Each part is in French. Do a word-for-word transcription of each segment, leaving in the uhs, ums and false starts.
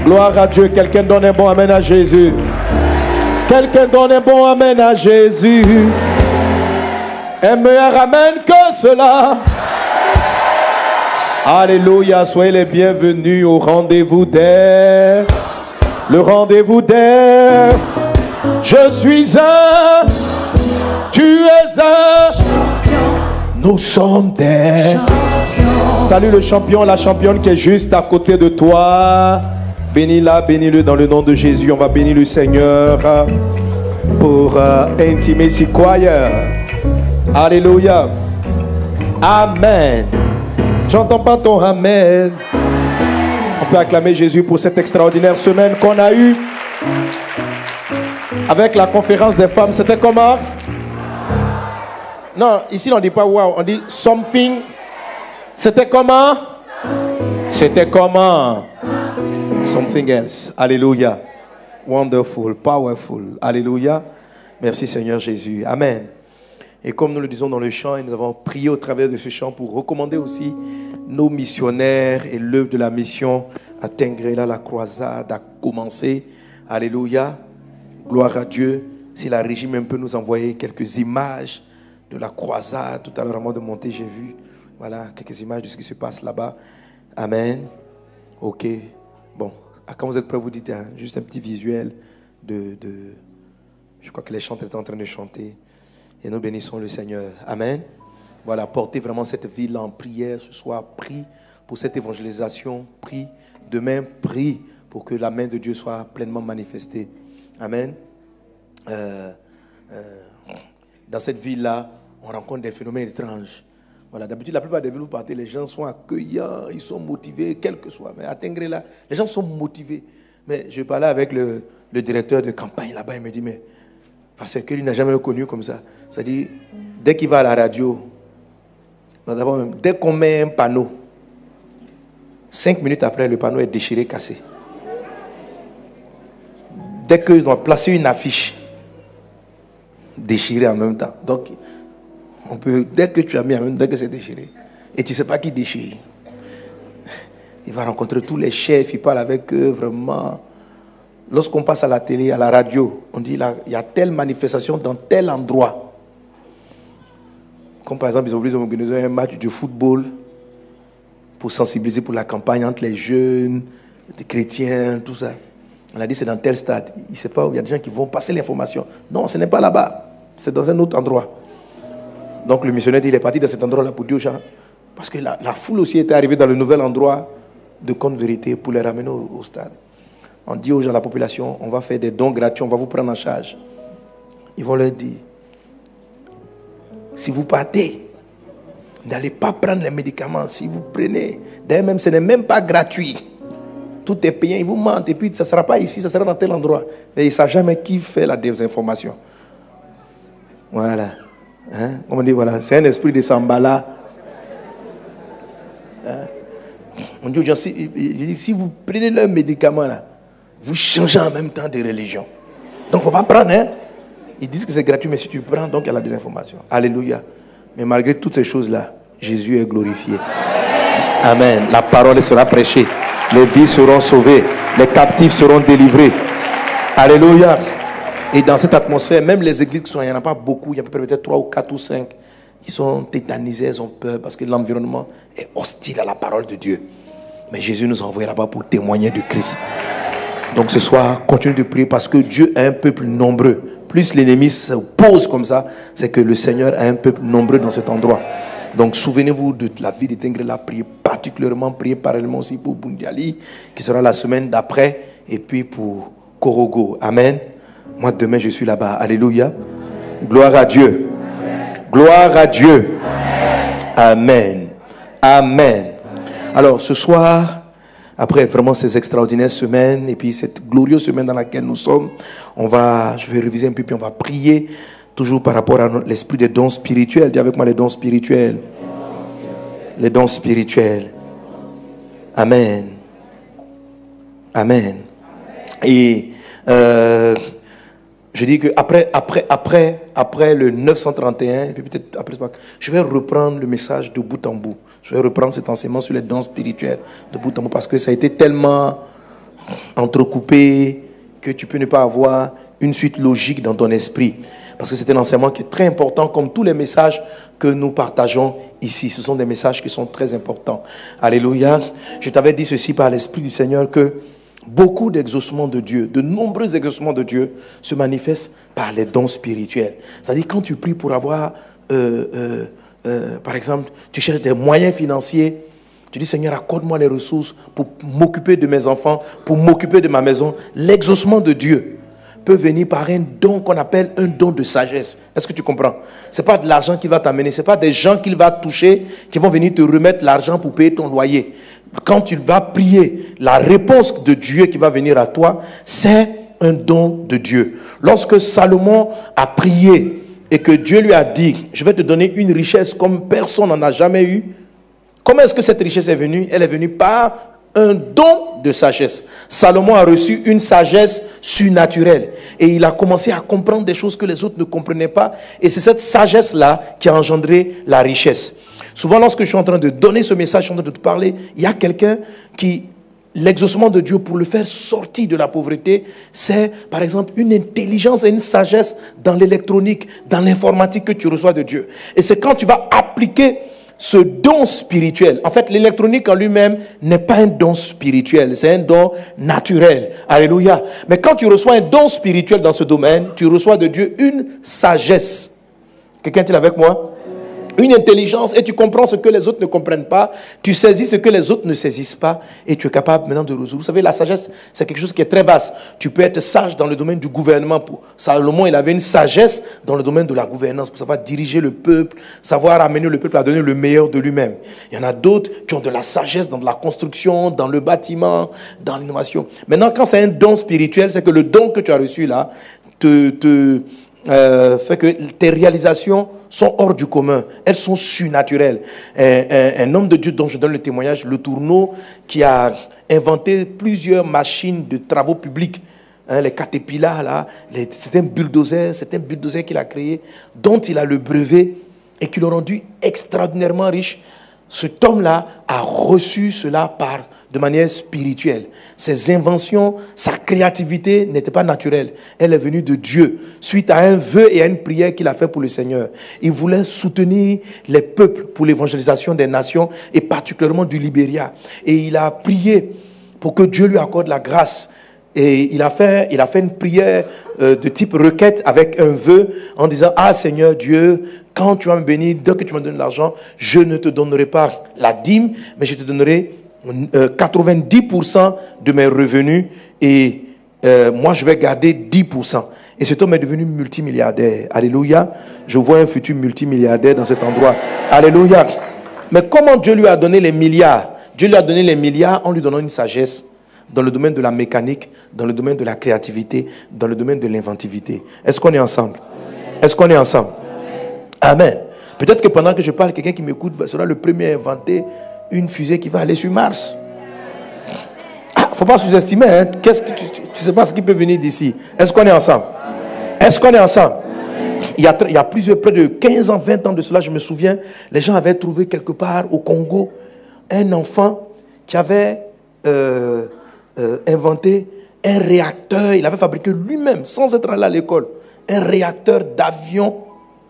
Gloire à Dieu. Quelqu'un donne un bon amen à Jésus. Quelqu'un donne un bon amen à Jésus. Un meilleur amen que cela. Alléluia. Soyez les bienvenus au rendez-vous d'air. Le rendez-vous d'air. Je suis un. Tu es un. Nous sommes des. Salut le champion, la championne qui est juste à côté de toi. Bénis-la, bénis-le dans le nom de Jésus. On va bénir le Seigneur pour uh, Intimacy Choir. Alléluia. Amen. J'entends pas ton amen. On peut acclamer Jésus pour cette extraordinaire semaine qu'on a eue avec la conférence des femmes. C'était comment? Non, ici on ne dit pas wow, on dit something. C'était comment? C'était comment? Something else. Alléluia. Wonderful, powerful. Alléluia. Merci Seigneur Jésus. Amen. Et comme nous le disons dans le chant, et nous avons prié au travers de ce chant pour recommander aussi nos missionnaires et l'œuvre de la mission à Tengrela, la croisade a commencé. Alléluia. Gloire à Dieu. Si la régie même peut nous envoyer quelques images de la croisade. Tout à l'heure, avant de monter, j'ai vu voilà, quelques images de ce qui se passe là-bas. Amen. Ok. Bon, quand vous êtes prêts, vous dites hein, juste un petit visuel de, de... Je crois que les chanteurs étaient en train de chanter. Et nous bénissons le Seigneur. Amen. Voilà, portez vraiment cette ville en prière ce soir. Prie pour cette évangélisation. Prie. Demain, prie pour que la main de Dieu soit pleinement manifestée. Amen. Euh, euh, dans cette ville-là, on rencontre des phénomènes étranges. Voilà, d'habitude, la plupart des villes où vous partez, les gens sont accueillants, ils sont motivés, quel que soit. Mais à Tengrela, les gens sont motivés. Mais je parlais avec le, le directeur de campagne là-bas, il me dit, mais parce qu'il n'a jamais connu comme ça. C'est-à-dire, dès qu'il va à la radio, d'abord, dès qu'on met un panneau, cinq minutes après, le panneau est déchiré, cassé. Dès qu'on doit placer une affiche, déchirée en même temps. Donc, on peut, dès que tu as mis en même temps, dès que c'est déchiré, et tu ne sais pas qui déchire, il va rencontrer tous les chefs, il parle avec eux vraiment. Lorsqu'on passe à la télé, à la radio, on dit là, il y a telle manifestation dans tel endroit. Comme par exemple, ils ont voulu organiser un match de football pour sensibiliser pour la campagne entre les jeunes, les chrétiens, tout ça. On a dit c'est dans tel stade. Il ne sait pas où il y a des gens qui vont passer l'information. Non, ce n'est pas là-bas. C'est dans un autre endroit. Donc le missionnaire dit il est parti dans cet endroit-là pour dire aux gens. Parce que la, la foule aussi était arrivée dans le nouvel endroit de compte vérité pour les ramener au, au stade. On dit aux gens, la population, on va faire des dons gratuits, on va vous prendre en charge. Ils vont leur dire, si vous partez, n'allez pas prendre les médicaments. Si vous prenez, d'ailleurs même, ce n'est même pas gratuit. Tout est payant, ils vous mentent. Et puis, ça ne sera pas ici, ça sera dans tel endroit. Et ils ne savent jamais qui fait la désinformation. Voilà. Hein? On dit, voilà, c'est un esprit de Sambala. Hein? On dit aux gens, si, si vous prenez leurs médicaments, là, vous changez en même temps de religion. Donc, il ne faut pas prendre. Hein? Ils disent que c'est gratuit, mais si tu prends, donc il y a la désinformation. Alléluia. Mais malgré toutes ces choses-là, Jésus est glorifié. Amen. La parole sera prêchée. Les vies seront sauvées. Les captifs seront délivrés. Alléluia. Et dans cette atmosphère, même les églises qui sont, il n'y en a pas beaucoup, il y a peut-être trois ou quatre ou cinq qui sont tétanisées, elles ont peur parce que l'environnement est hostile à la parole de Dieu. Mais Jésus nous a envoyés là-bas pour témoigner de Christ. Donc ce soir, continue de prier parce que Dieu a un peuple nombreux. Plus l'ennemi se pose comme ça, c'est que le Seigneur a un peuple nombreux dans cet endroit. Donc souvenez-vous de la vie de Tengrela, priez particulièrement, priez parallèlement aussi pour Bundiali, qui sera la semaine d'après, et puis pour Korogo. Amen. Moi demain je suis là-bas. Alléluia. Gloire à Dieu. Gloire à Dieu. Amen. Amen. Alors ce soir, après vraiment ces extraordinaires semaines, et puis cette glorieuse semaine dans laquelle nous sommes, on va, je vais réviser un peu, puis on va prier, toujours par rapport à l'esprit des dons spirituels. Dis avec moi les dons spirituels. Les dons spirituels. Amen. Amen. Et euh, je dis que après, après, après, après le neuf cent trente et un, et puis peut-être après, je vais reprendre le message de bout en bout. Je vais reprendre cet enseignement sur les dons spirituels de bout en bout parce que ça a été tellement entrecoupé, que tu peux ne pas avoir une suite logique dans ton esprit. Parce que c'est un enseignement qui est très important, comme tous les messages que nous partageons ici. Ce sont des messages qui sont très importants. Alléluia. Je t'avais dit ceci par l'Esprit du Seigneur, que beaucoup d'exaucements de Dieu, de nombreux exaucements de Dieu se manifestent par les dons spirituels. C'est-à-dire quand tu pries pour avoir, euh, euh, euh, par exemple, tu cherches des moyens financiers, tu dis Seigneur, accorde-moi les ressources pour m'occuper de mes enfants, pour m'occuper de ma maison. L'exaucement de Dieu peut venir par un don qu'on appelle un don de sagesse. Est-ce que tu comprends? Ce n'est pas de l'argent qui va t'amener, ce n'est pas des gens qu'il va toucher qui vont venir te remettre l'argent pour payer ton loyer. Quand tu vas prier, la réponse de Dieu qui va venir à toi, c'est un don de Dieu. Lorsque Salomon a prié et que Dieu lui a dit, je vais te donner une richesse comme personne n'en a jamais eu, comment est-ce que cette richesse est venue? Elle est venue par un don de sagesse. Salomon a reçu une sagesse surnaturelle et il a commencé à comprendre des choses que les autres ne comprenaient pas, et c'est cette sagesse-là qui a engendré la richesse. Souvent, lorsque je suis en train de donner ce message, je suis en train de te parler, il y a quelqu'un qui, l'exaucement de Dieu pour le faire sortir de la pauvreté, c'est par exemple une intelligence et une sagesse dans l'électronique, dans l'informatique que tu reçois de Dieu. Et c'est quand tu vas appliquer ce don spirituel. En fait, l'électronique en lui-même n'est pas un don spirituel, c'est un don naturel. Alléluia. Mais quand tu reçois un don spirituel dans ce domaine, tu reçois de Dieu une sagesse. Quelqu'un est-il avec moi? Une intelligence, et tu comprends ce que les autres ne comprennent pas, tu saisis ce que les autres ne saisissent pas, et tu es capable maintenant de résoudre. Vous savez, la sagesse, c'est quelque chose qui est très vaste. Tu peux être sage dans le domaine du gouvernement. Pour Salomon, il avait une sagesse dans le domaine de la gouvernance, pour savoir diriger le peuple, savoir amener le peuple à donner le meilleur de lui-même. Il y en a d'autres qui ont de la sagesse dans de la construction, dans le bâtiment, dans l'innovation. Maintenant, quand c'est un don spirituel, c'est que le don que tu as reçu là te... te Euh, fait que tes réalisations sont hors du commun, elles sont surnaturelles. Un, un, un homme de Dieu dont je donne le témoignage, Le Tourneau, qui a inventé plusieurs machines de travaux publics, hein, les Caterpillar là, les, c'est un bulldozer, c'est un bulldozer qu'il a créé, dont il a le brevet et qui l'a rendu extraordinairement riche. Cet homme-là a reçu cela par de manière spirituelle. Ses inventions, sa créativité n'était pas naturelle. Elle est venue de Dieu, suite à un vœu et à une prière qu'il a fait pour le Seigneur. Il voulait soutenir les peuples pour l'évangélisation des nations, et particulièrement du Libéria. Et il a prié pour que Dieu lui accorde la grâce. Et il a fait, il a fait une prière euh, de type requête avec un vœu en disant « Ah Seigneur Dieu, quand tu vas me bénir, dès que tu me donnes l'argent, je ne te donnerai pas la dîme, mais je te donnerai euh, quatre-vingt-dix pour cent de mes revenus, et euh, moi je vais garder dix pour cent. » Et cet homme est devenu multimilliardaire. Alléluia. Je vois un futur multimilliardaire dans cet endroit. Alléluia. Mais comment Dieu lui a donné les milliards? Dieu lui a donné les milliards en lui donnant une sagesse dans le domaine de la mécanique, dans le domaine de la créativité, dans le domaine de l'inventivité. Est-ce qu'on est ensemble? Est-ce qu'on est ensemble? Amen. Peut-être que pendant que je parle, quelqu'un qui m'écoute sera le premier à inventer une fusée qui va aller sur Mars. Il ah, ne faut pas sous-estimer. Hein. Qu'est-ce que tu ne sais pas ce qui peut venir d'ici. Est-ce qu'on est ensemble? Est-ce qu'on est ensemble? Il y, a, il y a plusieurs, près de quinze ans, vingt ans de cela, je me souviens, les gens avaient trouvé quelque part au Congo un enfant qui avait euh, euh, inventé un réacteur. Il avait fabriqué lui-même, sans être allé à l'école, un réacteur d'avion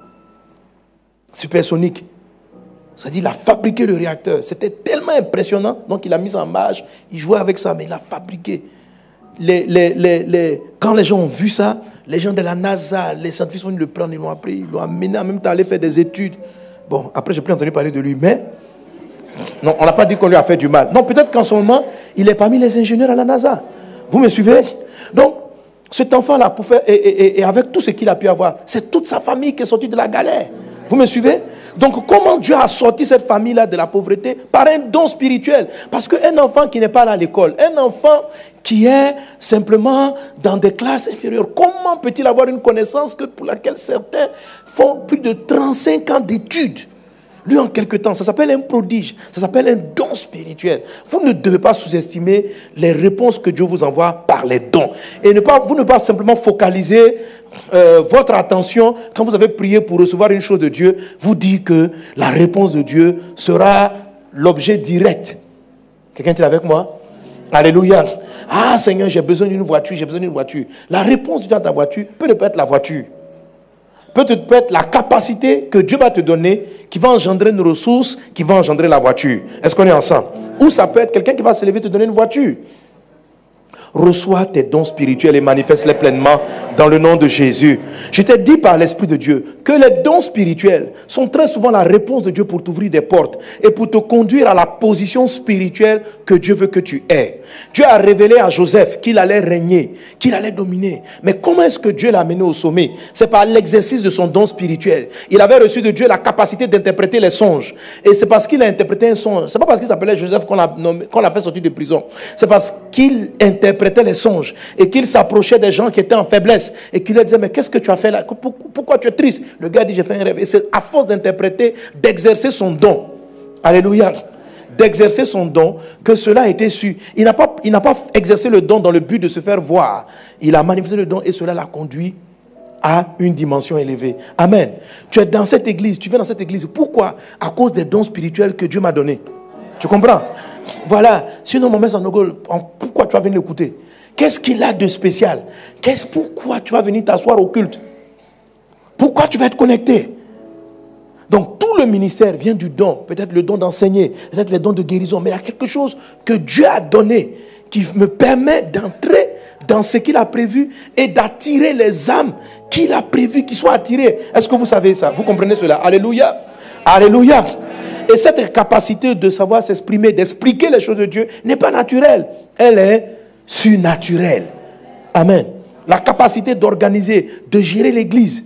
supersonique. C'est-à-dire, il a fabriqué le réacteur. C'était tellement impressionnant. Donc, il a mis en marche. Il jouait avec ça, mais il a fabriqué. Les, les, les, les... Quand les gens ont vu ça, les gens de la NASA, les scientifiques sont venus le prendre, ils l'ont appris, ils l'ont amené en même temps à aller faire des études. Bon, après, je n'ai plus entendu parler de lui, mais... Non, on n'a pas dit qu'on lui a fait du mal. Non, peut-être qu'en ce moment, il est parmi les ingénieurs à la NASA. Vous me suivez? Donc, cet enfant-là, pour faire, et, et, et avec tout ce qu'il a pu avoir, c'est toute sa famille qui est sortie de la galère. Vous me suivez? Donc, comment Dieu a sorti cette famille-là de la pauvreté? Par un don spirituel. Parce qu'un enfant qui n'est pas allé à l'école, un enfant qui est simplement dans des classes inférieures, comment peut-il avoir une connaissance que pour laquelle certains font plus de trente-cinq ans d'études? Lui, en quelque temps, ça s'appelle un prodige, ça s'appelle un don spirituel. Vous ne devez pas sous-estimer les réponses que Dieu vous envoie par les dons. Et ne pas, vous ne pas simplement focaliser euh, votre attention quand vous avez prié pour recevoir une chose de Dieu, vous dites que la réponse de Dieu sera l'objet direct. Quelqu'un est avec moi? Alléluia. Ah Seigneur, j'ai besoin d'une voiture, j'ai besoin d'une voiture. La réponse dans ta voiture peut ne pas être la voiture. Peut, peut être la capacité que Dieu va te donner qui va engendrer une ressource, qui va engendrer la voiture. Est-ce qu'on est ensemble? Ou ça peut être quelqu'un qui va se lever et te donner une voiture. Reçois tes dons spirituels et manifeste-les pleinement dans le nom de Jésus. Je t'ai dit par l'Esprit de Dieu que les dons spirituels sont très souvent la réponse de Dieu pour t'ouvrir des portes et pour te conduire à la position spirituelle que Dieu veut que tu aies. Dieu a révélé à Joseph qu'il allait régner, qu'il allait dominer. Mais comment est-ce que Dieu l'a amené au sommet? C'est par l'exercice de son don spirituel. Il avait reçu de Dieu la capacité d'interpréter les songes. Et c'est parce qu'il a interprété un songe. C'est pas parce qu'il s'appelait Joseph qu'on l'a, qu'on l'a fait sortir de prison. C'est parce qu'il interprétait les songes et qu'il s'approchait des gens qui étaient en faiblesse et qu'il leur disait, mais qu'est-ce que tu as fait là? Pourquoi tu es triste? Le gars dit, j'ai fait un rêve. Et c'est à force d'interpréter, d'exercer son don. Alléluia. D'exercer son don, que cela a été su. Il n'a pas, il n'a pas exercé le don dans le but de se faire voir. Il a manifesté le don et cela l'a conduit à une dimension élevée. Amen. Tu es dans cette église, tu viens dans cette église. Pourquoi? À cause des dons spirituels que Dieu m'a donnés. Tu comprends? Voilà. Sinon, mon maître Sanogol, pourquoi tu vas venir l'écouter? Qu'est-ce qu'il a de spécial? Qu'est-ce, pourquoi tu vas venir t'asseoir au culte? Pourquoi tu vas être connecté? Donc tout le ministère vient du don, peut-être le don d'enseigner, peut-être le don de guérison, mais il y a quelque chose que Dieu a donné qui me permet d'entrer dans ce qu'il a prévu et d'attirer les âmes qu'il a prévu qu'ils soient attirées. Est-ce que vous savez ça? Vous comprenez cela? Alléluia. Alléluia. Et cette capacité de savoir s'exprimer, d'expliquer les choses de Dieu n'est pas naturelle. Elle est surnaturelle. Amen. La capacité d'organiser, de gérer l'église.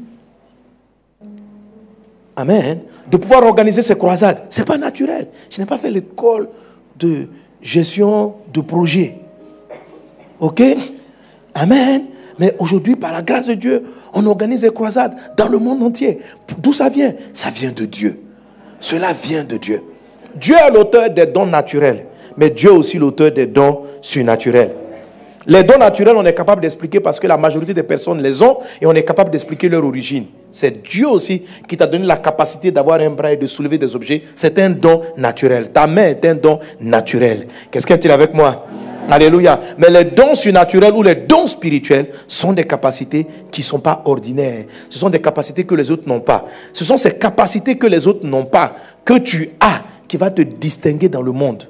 Amen. De pouvoir organiser ces croisades. Ce n'est pas naturel. Je n'ai pas fait l'école de gestion de projet. Ok? Amen. Mais aujourd'hui, par la grâce de Dieu, on organise des croisades dans le monde entier. D'où ça vient? Ça vient de Dieu. Cela vient de Dieu. Dieu est l'auteur des dons naturels, mais Dieu est aussi l'auteur des dons surnaturels. Les dons naturels, on est capable d'expliquer parce que la majorité des personnes les ont et on est capable d'expliquer leur origine. C'est Dieu aussi qui t'a donné la capacité d'avoir un bras et de soulever des objets. C'est un don naturel. Ta main est un don naturel. Qu'est-ce qu'il y a avec moi? Alléluia. Mais les dons surnaturels ou les dons spirituels sont des capacités qui ne sont pas ordinaires. Ce sont des capacités que les autres n'ont pas. Ce sont ces capacités que les autres n'ont pas, que tu as, qui va te distinguer dans le monde.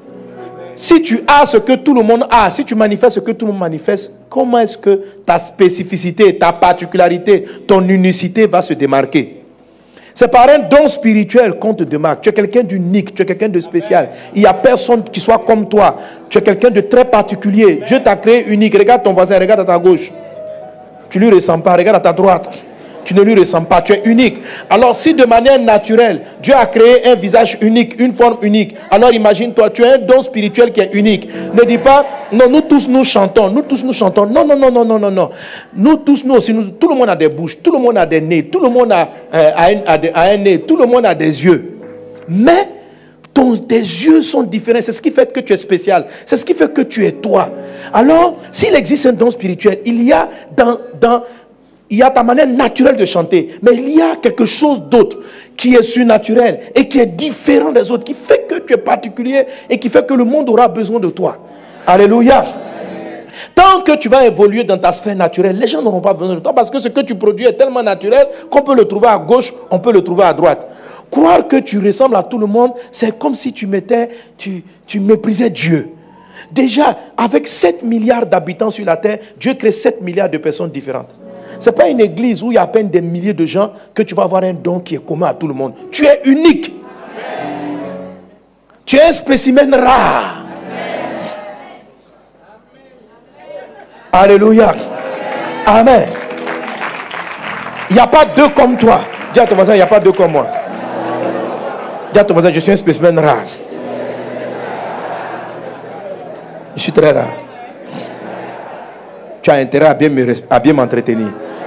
Si tu as ce que tout le monde a, si tu manifestes ce que tout le monde manifeste, comment est-ce que ta spécificité, ta particularité, ton unicité va se démarquer? C'est par un don spirituel qu'on te démarque. Tu es quelqu'un d'unique, tu es quelqu'un de spécial. Il n'y a personne qui soit comme toi. Tu es quelqu'un de très particulier. Dieu t'a créé unique. Regarde ton voisin, regarde à ta gauche. Tu ne lui ressembles pas, regarde à ta droite. Tu ne lui ressembles pas, tu es unique. Alors si de manière naturelle, Dieu a créé un visage unique, une forme unique, alors imagine-toi, tu as un don spirituel qui est unique. Ne dis pas, non, nous tous nous chantons, nous tous nous chantons. Non, non, non, non, non, non, non. Nous tous, nous aussi, nous, tout le monde a des bouches, tout le monde a des nez, tout le monde a, euh, a, un, a, des, a un nez, tout le monde a des yeux. Mais ton, tes yeux sont différents, c'est ce qui fait que tu es spécial, c'est ce qui fait que tu es toi. Alors, s'il existe un don spirituel, il y a dans... dans il y a ta manière naturelle de chanter, mais il y a quelque chose d'autre qui est surnaturel et qui est différent des autres, qui fait que tu es particulier et qui fait que le monde aura besoin de toi. Alléluia. Tant que tu vas évoluer dans ta sphère naturelle, les gens n'auront pas besoin de toi parce que ce que tu produis est tellement naturel qu'on peut le trouver à gauche, on peut le trouver à droite. Croire que tu ressembles à tout le monde, c'est comme si tu mettais, tu, tu méprisais Dieu. Déjà, avec sept milliards d'habitants sur la terre, Dieu crée sept milliards de personnes différentes. Ce n'est pas une église où il y a à peine des milliers de gens que tu vas avoir un don qui est commun à tout le monde. Tu es unique. Amen. Tu es un spécimen rare. Amen. Alléluia. Amen. Il n'y a pas deux comme toi. Dis à ton voisin, il n'y a pas deux comme moi. Dis à ton voisin, je suis un spécimen rare. Je suis très rare. Tu as intérêt à bien, me, à bien m'entretenir.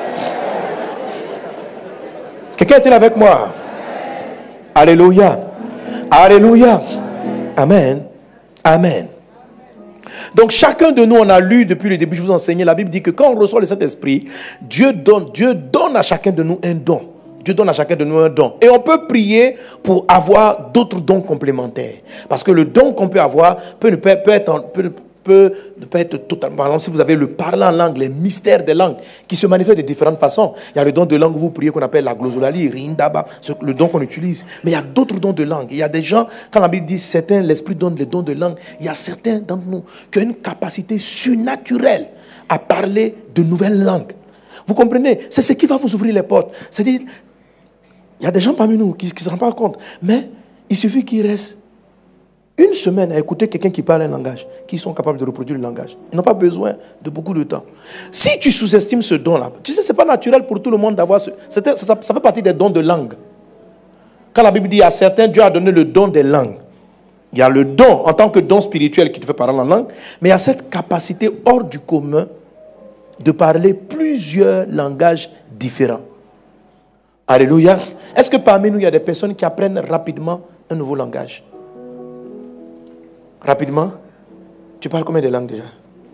Quelqu'un est-il avec moi? Alléluia. Alléluia. Amen. Amen. Donc chacun de nous, on a lu depuis le début, je vous enseignais, la Bible dit que quand on reçoit le Saint-Esprit, Dieu donne, Dieu donne à chacun de nous un don. Dieu donne à chacun de nous un don. Et on peut prier pour avoir d'autres dons complémentaires. Parce que le don qu'on peut avoir peut, peut, être, peut, peut ne pas être totalement... Par exemple, si vous avez le parler en langue, les mystères des langues, qui se manifestent de différentes façons. Il y a le don de langue où vous priez qu'on appelle la glosolalie, rindaba, le don qu'on utilise. Mais il y a d'autres dons de langue. Il y a des gens, quand la Bible dit certains, l'Esprit donne les dons de langue, il y a certains d'entre nous qui ont une capacité surnaturelle à parler de nouvelles langues. Vous comprenez? C'est ce qui va vous ouvrir les portes. C'est-à-dire, il y a des gens parmi nous qui ne se rendent pas compte, mais il suffit qu'ils restent une semaine à écouter quelqu'un qui parle un langage, qui sont capables de reproduire le langage. Ils n'ont pas besoin de beaucoup de temps. Si tu sous-estimes ce don-là, tu sais, ce n'est pas naturel pour tout le monde d'avoir ce... Ça, ça, ça fait partie des dons de langue. Quand la Bible dit à certains, Dieu a donné le don des langues. Il y a le don en tant que don spirituel qui te fait parler en langue, mais il y a cette capacité hors du commun de parler plusieurs langages différents. Alléluia. Est-ce que parmi nous, il y a des personnes qui apprennent rapidement un nouveau langage? Rapidement? Tu parles combien de langues déjà?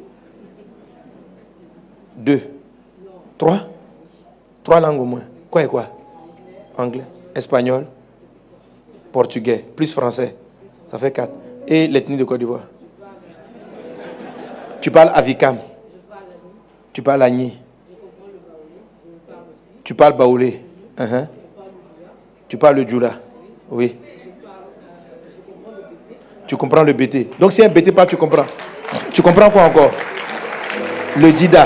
Deux? Trois? Trois langues au moins. Quoi et quoi? Anglais, espagnol, portugais, plus français. Ça fait quatre. Et l'ethnie de Côte d'Ivoire? Tu parles Avikam? Tu parles Agni? Tu parles Baoulé? Uh-huh. Tu parles le Djoula? Oui. Tu comprends le B T. Donc si un B T pas, tu comprends. Tu comprends quoi encore? Le Dida.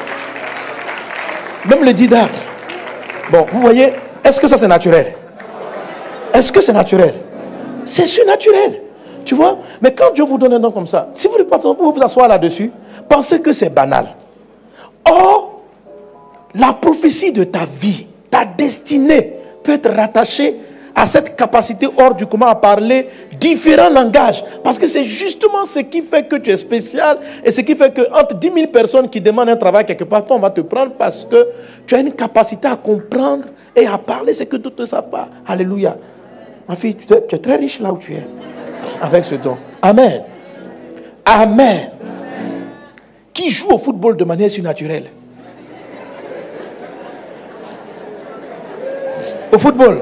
Même le Dida. Bon, vous voyez, est-ce que ça c'est naturel? Est-ce que c'est naturel? C'est surnaturel. Tu vois? Mais quand Dieu vous donne un don comme ça, si vous ne pouvez pas vous asseoir là-dessus, pensez que c'est banal. Or, la prophétie de ta vie, ta destinée peut être rattachée à cette capacité hors du commun à parler différents langages. Parce que c'est justement ce qui fait que tu es spécial et ce qui fait que entre dix mille personnes qui demandent un travail quelque part, toi on va te prendre parce que tu as une capacité à comprendre et à parler ce que d'autres ne savent pas. Alléluia. Ma fille, tu es, tu es très riche là où tu es avec ce don. Amen. Amen. Qui joue au football de manière surnaturelle? Au football.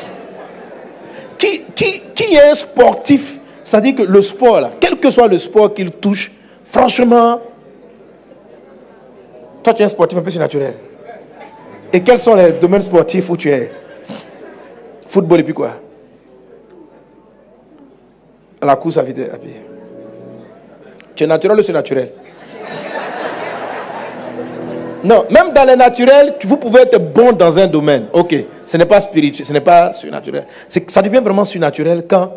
Qui, qui, qui est un sportif? C'est-à-dire que le sport, là, quel que soit le sport qu'il touche, franchement, toi tu es un sportif un peu surnaturel. Et quels sont les domaines sportifs où tu es? Football et puis quoi? La course à vitesse à pied. Tu es naturel ou surnaturel? Non, même dans les naturels, vous pouvez être bon dans un domaine. Ok, ce n'est pas spirituel, ce n'est pas surnaturel. Ça devient vraiment surnaturel quand,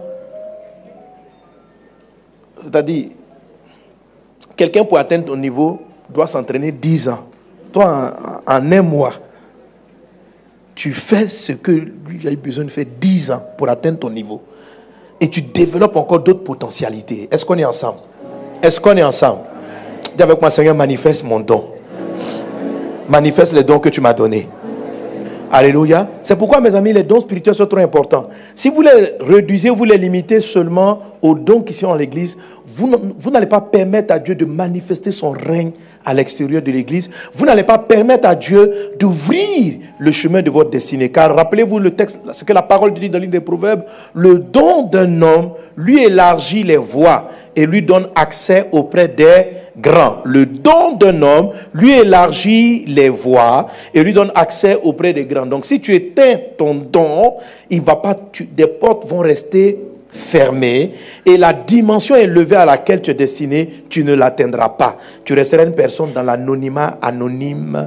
c'est-à-dire, quelqu'un pour atteindre ton niveau doit s'entraîner dix ans. Toi, en, en un mois, tu fais ce que lui a eu besoin de faire dix ans pour atteindre ton niveau. Et tu développes encore d'autres potentialités. Est-ce qu'on est ensemble? Est-ce qu'on est ensemble? Dis avec moi, Seigneur, manifeste mon don. Manifeste les dons que tu m'as donnés. Alléluia. C'est pourquoi, mes amis, les dons spirituels sont trop importants. Si vous les réduisez, vous les limitez seulement aux dons qui sont en l'église, vous, vous n'allez pas permettre à Dieu de manifester son règne à l'extérieur de l'église. Vous n'allez pas permettre à Dieu d'ouvrir le chemin de votre destinée. Car rappelez-vous le texte, ce que la parole dit dans le livre des Proverbes, le don d'un homme lui élargit les voies et lui donne accès auprès des grand. Le don d'un homme lui élargit les voies et lui donne accès auprès des grands. Donc si tu éteins ton don, il va pas, tu, des portes vont rester fermées et la dimension élevée à laquelle tu es destiné, tu ne l'atteindras pas. Tu resteras une personne dans l'anonymat anonyme,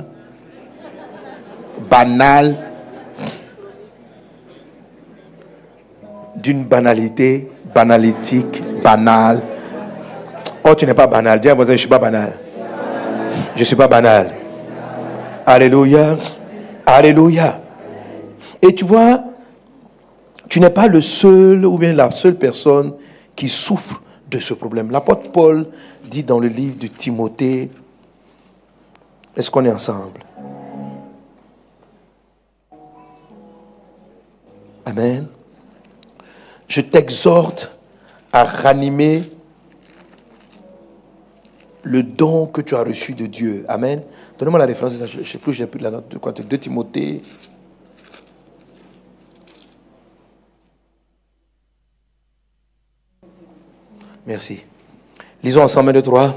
banal, d'une banalité, banalytique, banale. Oh, tu n'es pas banal. Dis à voisin, je ne suis pas banal. Je ne suis pas banal. Alléluia. Alléluia. Et tu vois, tu n'es pas le seul ou bien la seule personne qui souffre de ce problème. L'apôtre Paul dit dans le livre de Timothée, est-ce qu'on est ensemble? Amen. Je t'exhorte à ranimer le don que tu as reçu de Dieu. Amen. Donnez-moi la référence. Je ne sais plus, j'ai plus la note de quoi. De Timothée. Merci. Lisons ensemble, un, deux, trois.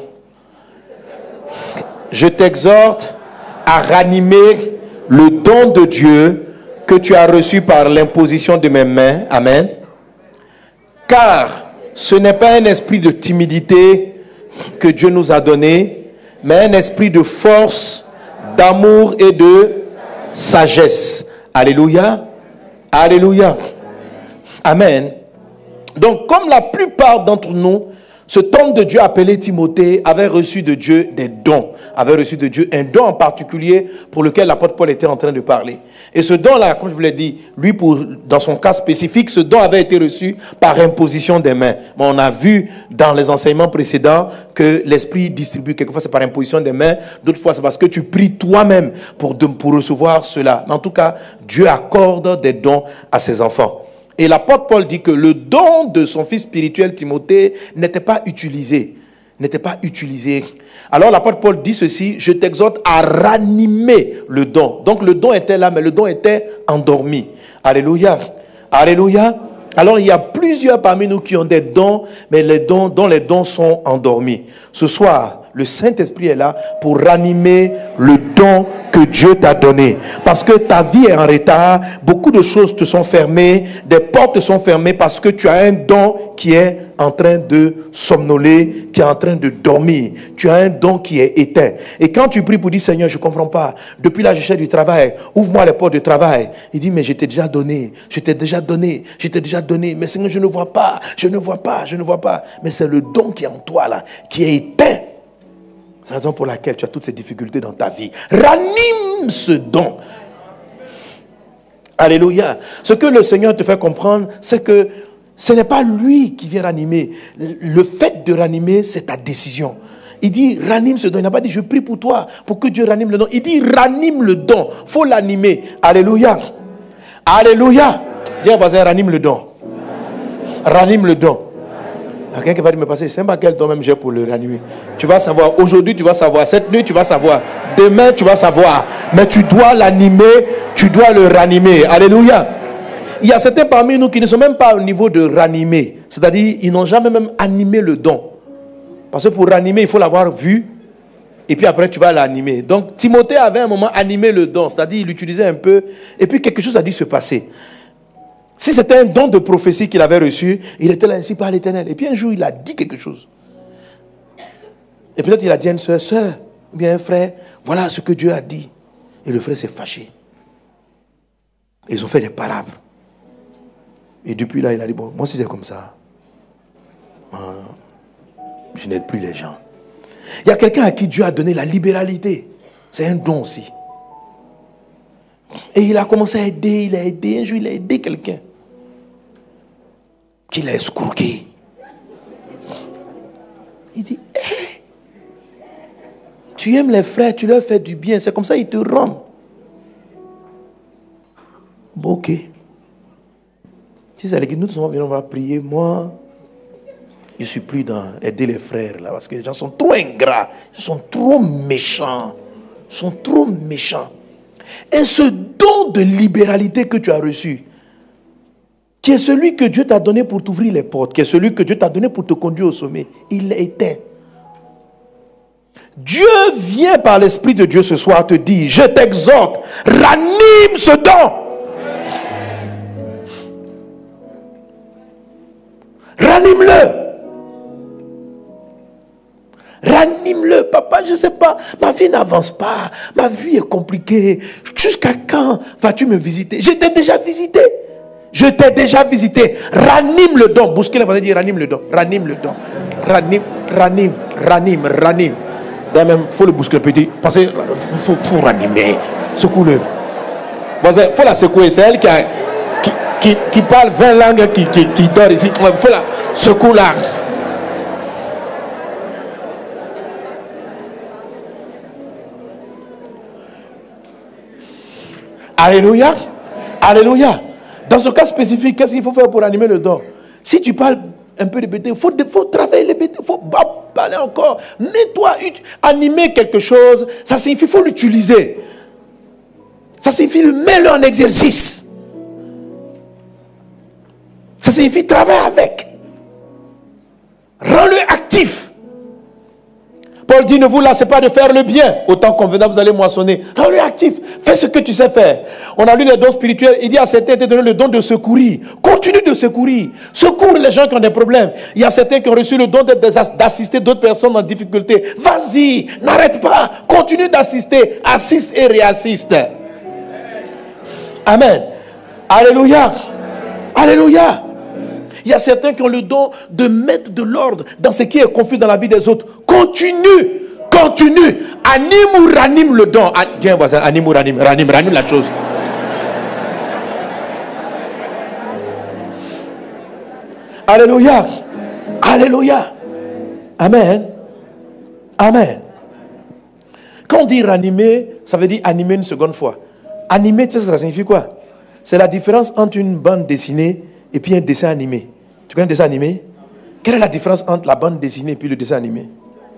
Je t'exhorte à ranimer le don de Dieu que tu as reçu par l'imposition de mes mains. Amen. Car ce n'est pas un esprit de timidité que Dieu nous a donné, mais un esprit de force, d'amour et de sagesse. Alléluia. Alléluia. Amen. Donc, comme la plupart d'entre nous, cet homme de Dieu appelé Timothée avait reçu de Dieu des dons, avait reçu de Dieu un don en particulier pour lequel l'apôtre Paul était en train de parler. Et ce don-là, comme je vous l'ai dit, lui, pour, dans son cas spécifique, ce don avait été reçu par imposition des mains. Mais on a vu dans les enseignements précédents que l'Esprit distribue, quelquefois c'est par imposition des mains, d'autres fois c'est parce que tu pries toi-même pour, de, pour recevoir cela. Mais en tout cas, Dieu accorde des dons à ses enfants. Et l'apôtre Paul dit que le don de son fils spirituel Timothée n'était pas utilisé. N'était pas utilisé. Alors l'apôtre Paul dit ceci, je t'exhorte à ranimer le don. Donc le don était là, mais le don était endormi. Alléluia. Alléluia. Alors il y a plusieurs parmi nous qui ont des dons, mais les dons, dont les dons sont endormis. Ce soir, le Saint-Esprit est là pour ranimer le don que Dieu t'a donné. Parce que ta vie est en retard, beaucoup de choses te sont fermées, des portes te sont fermées parce que tu as un don qui est en train de somnoler, qui est en train de dormir. Tu as un don qui est éteint. Et quand tu pries pour dire, Seigneur, je ne comprends pas. Depuis là, je cherche du travail. Ouvre-moi les portes de travail. Il dit, mais je t'ai déjà donné. Je t'ai déjà donné. Je t'ai déjà donné. Mais Seigneur, je ne vois pas. Je ne vois pas. Je ne vois pas. Mais c'est le don qui est en toi là, qui est éteint. C'est la raison pour laquelle tu as toutes ces difficultés dans ta vie. Ranime ce don. Alléluia. Ce que le Seigneur te fait comprendre, c'est que ce n'est pas lui qui vient ranimer. Le fait de ranimer, c'est ta décision. Il dit, ranime ce don. Il n'a pas dit, je prie pour toi, pour que Dieu ranime le don. Il dit, ranime le don. Il faut l'animer. Alléluia. Alléluia. Dis à voisin, ranime le don. Ranime le don. Il y a quelqu'un qui va dire, mais passer, c'est pas quel don même j'ai pour le ranimer. Tu vas savoir. Aujourd'hui, tu vas savoir. Cette nuit, tu vas savoir. Demain, tu vas savoir. Mais tu dois l'animer. Tu dois le ranimer. Alléluia. Il y a certains parmi nous qui ne sont même pas au niveau de ranimer. C'est-à-dire, ils n'ont jamais même animé le don. Parce que pour ranimer, il faut l'avoir vu. Et puis après, tu vas l'animer. Donc, Timothée avait un moment animé le don. C'est-à-dire, il l'utilisait un peu. Et puis, quelque chose a dû se passer. Si c'était un don de prophétie qu'il avait reçu, il était là ainsi par l'Éternel. Et puis un jour, il a dit quelque chose. Et peut-être il a dit à une soeur, soeur, ou bien un frère, voilà ce que Dieu a dit. Et le frère s'est fâché. Et ils ont fait des palabres. Et depuis là, il a dit, bon, moi si c'est comme ça, je n'aide plus les gens. Il y a quelqu'un à qui Dieu a donné la libéralité. C'est un don aussi. Et il a commencé à aider, il a aidé. Un jour, il a aidé quelqu'un qui l'a escroqué. Il dit, hey, tu aimes les frères, tu leur fais du bien. C'est comme ça qu'ils te rendent. Bon, ok. Si c'est l'église, nous tous on va prier. Moi, je suis plus dans aider les frères là, parce que les gens sont trop ingrats, ils sont trop méchants, ils sont trop méchants. Et ce don de libéralité que tu as reçu, qui est celui que Dieu t'a donné pour t'ouvrir les portes, qui est celui que Dieu t'a donné pour te conduire au sommet, il est éteint. Dieu vient par l'Esprit de Dieu ce soir te dire, je t'exhorte, ranime ce don. Ranime-le. Ranime-le, papa, je ne sais pas, ma vie n'avance pas, ma vie est compliquée. Jusqu'à quand vas-tu me visiter? Je t'ai déjà visité. Je t'ai déjà visité. Ranime le don. Bousquez la voisine, dire ranime le don. Ranime le don. Ranime, ranime, ranime, ranime. D'ailleurs, il faut le bousculer petit. Parce qu'il faut, faut ranimer. Secoue-le. Voisin, il faut la secouer. C'est elle qui, a, qui, qui, qui parle vingt langues qui, qui, qui dort ici. Il faut la secouer là. Alléluia. Alléluia. Dans ce cas spécifique, qu'est-ce qu'il faut faire pour animer le don? Si tu parles un peu de bêtises, il faut, faut travailler les bêtises, il faut parler encore. Mets-toi, animer quelque chose, ça signifie qu'il faut l'utiliser. Ça signifie mets-le en exercice. Ça signifie travailler avec. Rends-le actif. Paul dit, ne vous lassez pas de faire le bien. Autant convenable, vous allez moissonner. Rends-le actif. Fais ce que tu sais faire. On a lu les dons spirituels. Il dit à certains, t'es donné le don de secourir. Continue de secourir. Secours les gens qui ont des problèmes. Il y a certains qui ont reçu le don d'assister d'autres personnes en difficulté. Vas-y, n'arrête pas. Continue d'assister. Assiste et réassiste. Amen. Alléluia. Alléluia. Il y a certains qui ont le don de mettre de l'ordre dans ce qui est confus dans la vie des autres. Continue, continue. Anime ou ranime le don. Tiens, voisin, anime ou ranime, ranime, ranime la chose. Alléluia. Alléluia. Amen. Amen. Quand on dit ranimer, ça veut dire animer une seconde fois. Animer, tu sais, ça signifie quoi? C'est la différence entre une bande dessinée et puis un dessin animé. Tu connais le dessin animé? Quelle est la différence entre la bande dessinée et puis le dessin animé?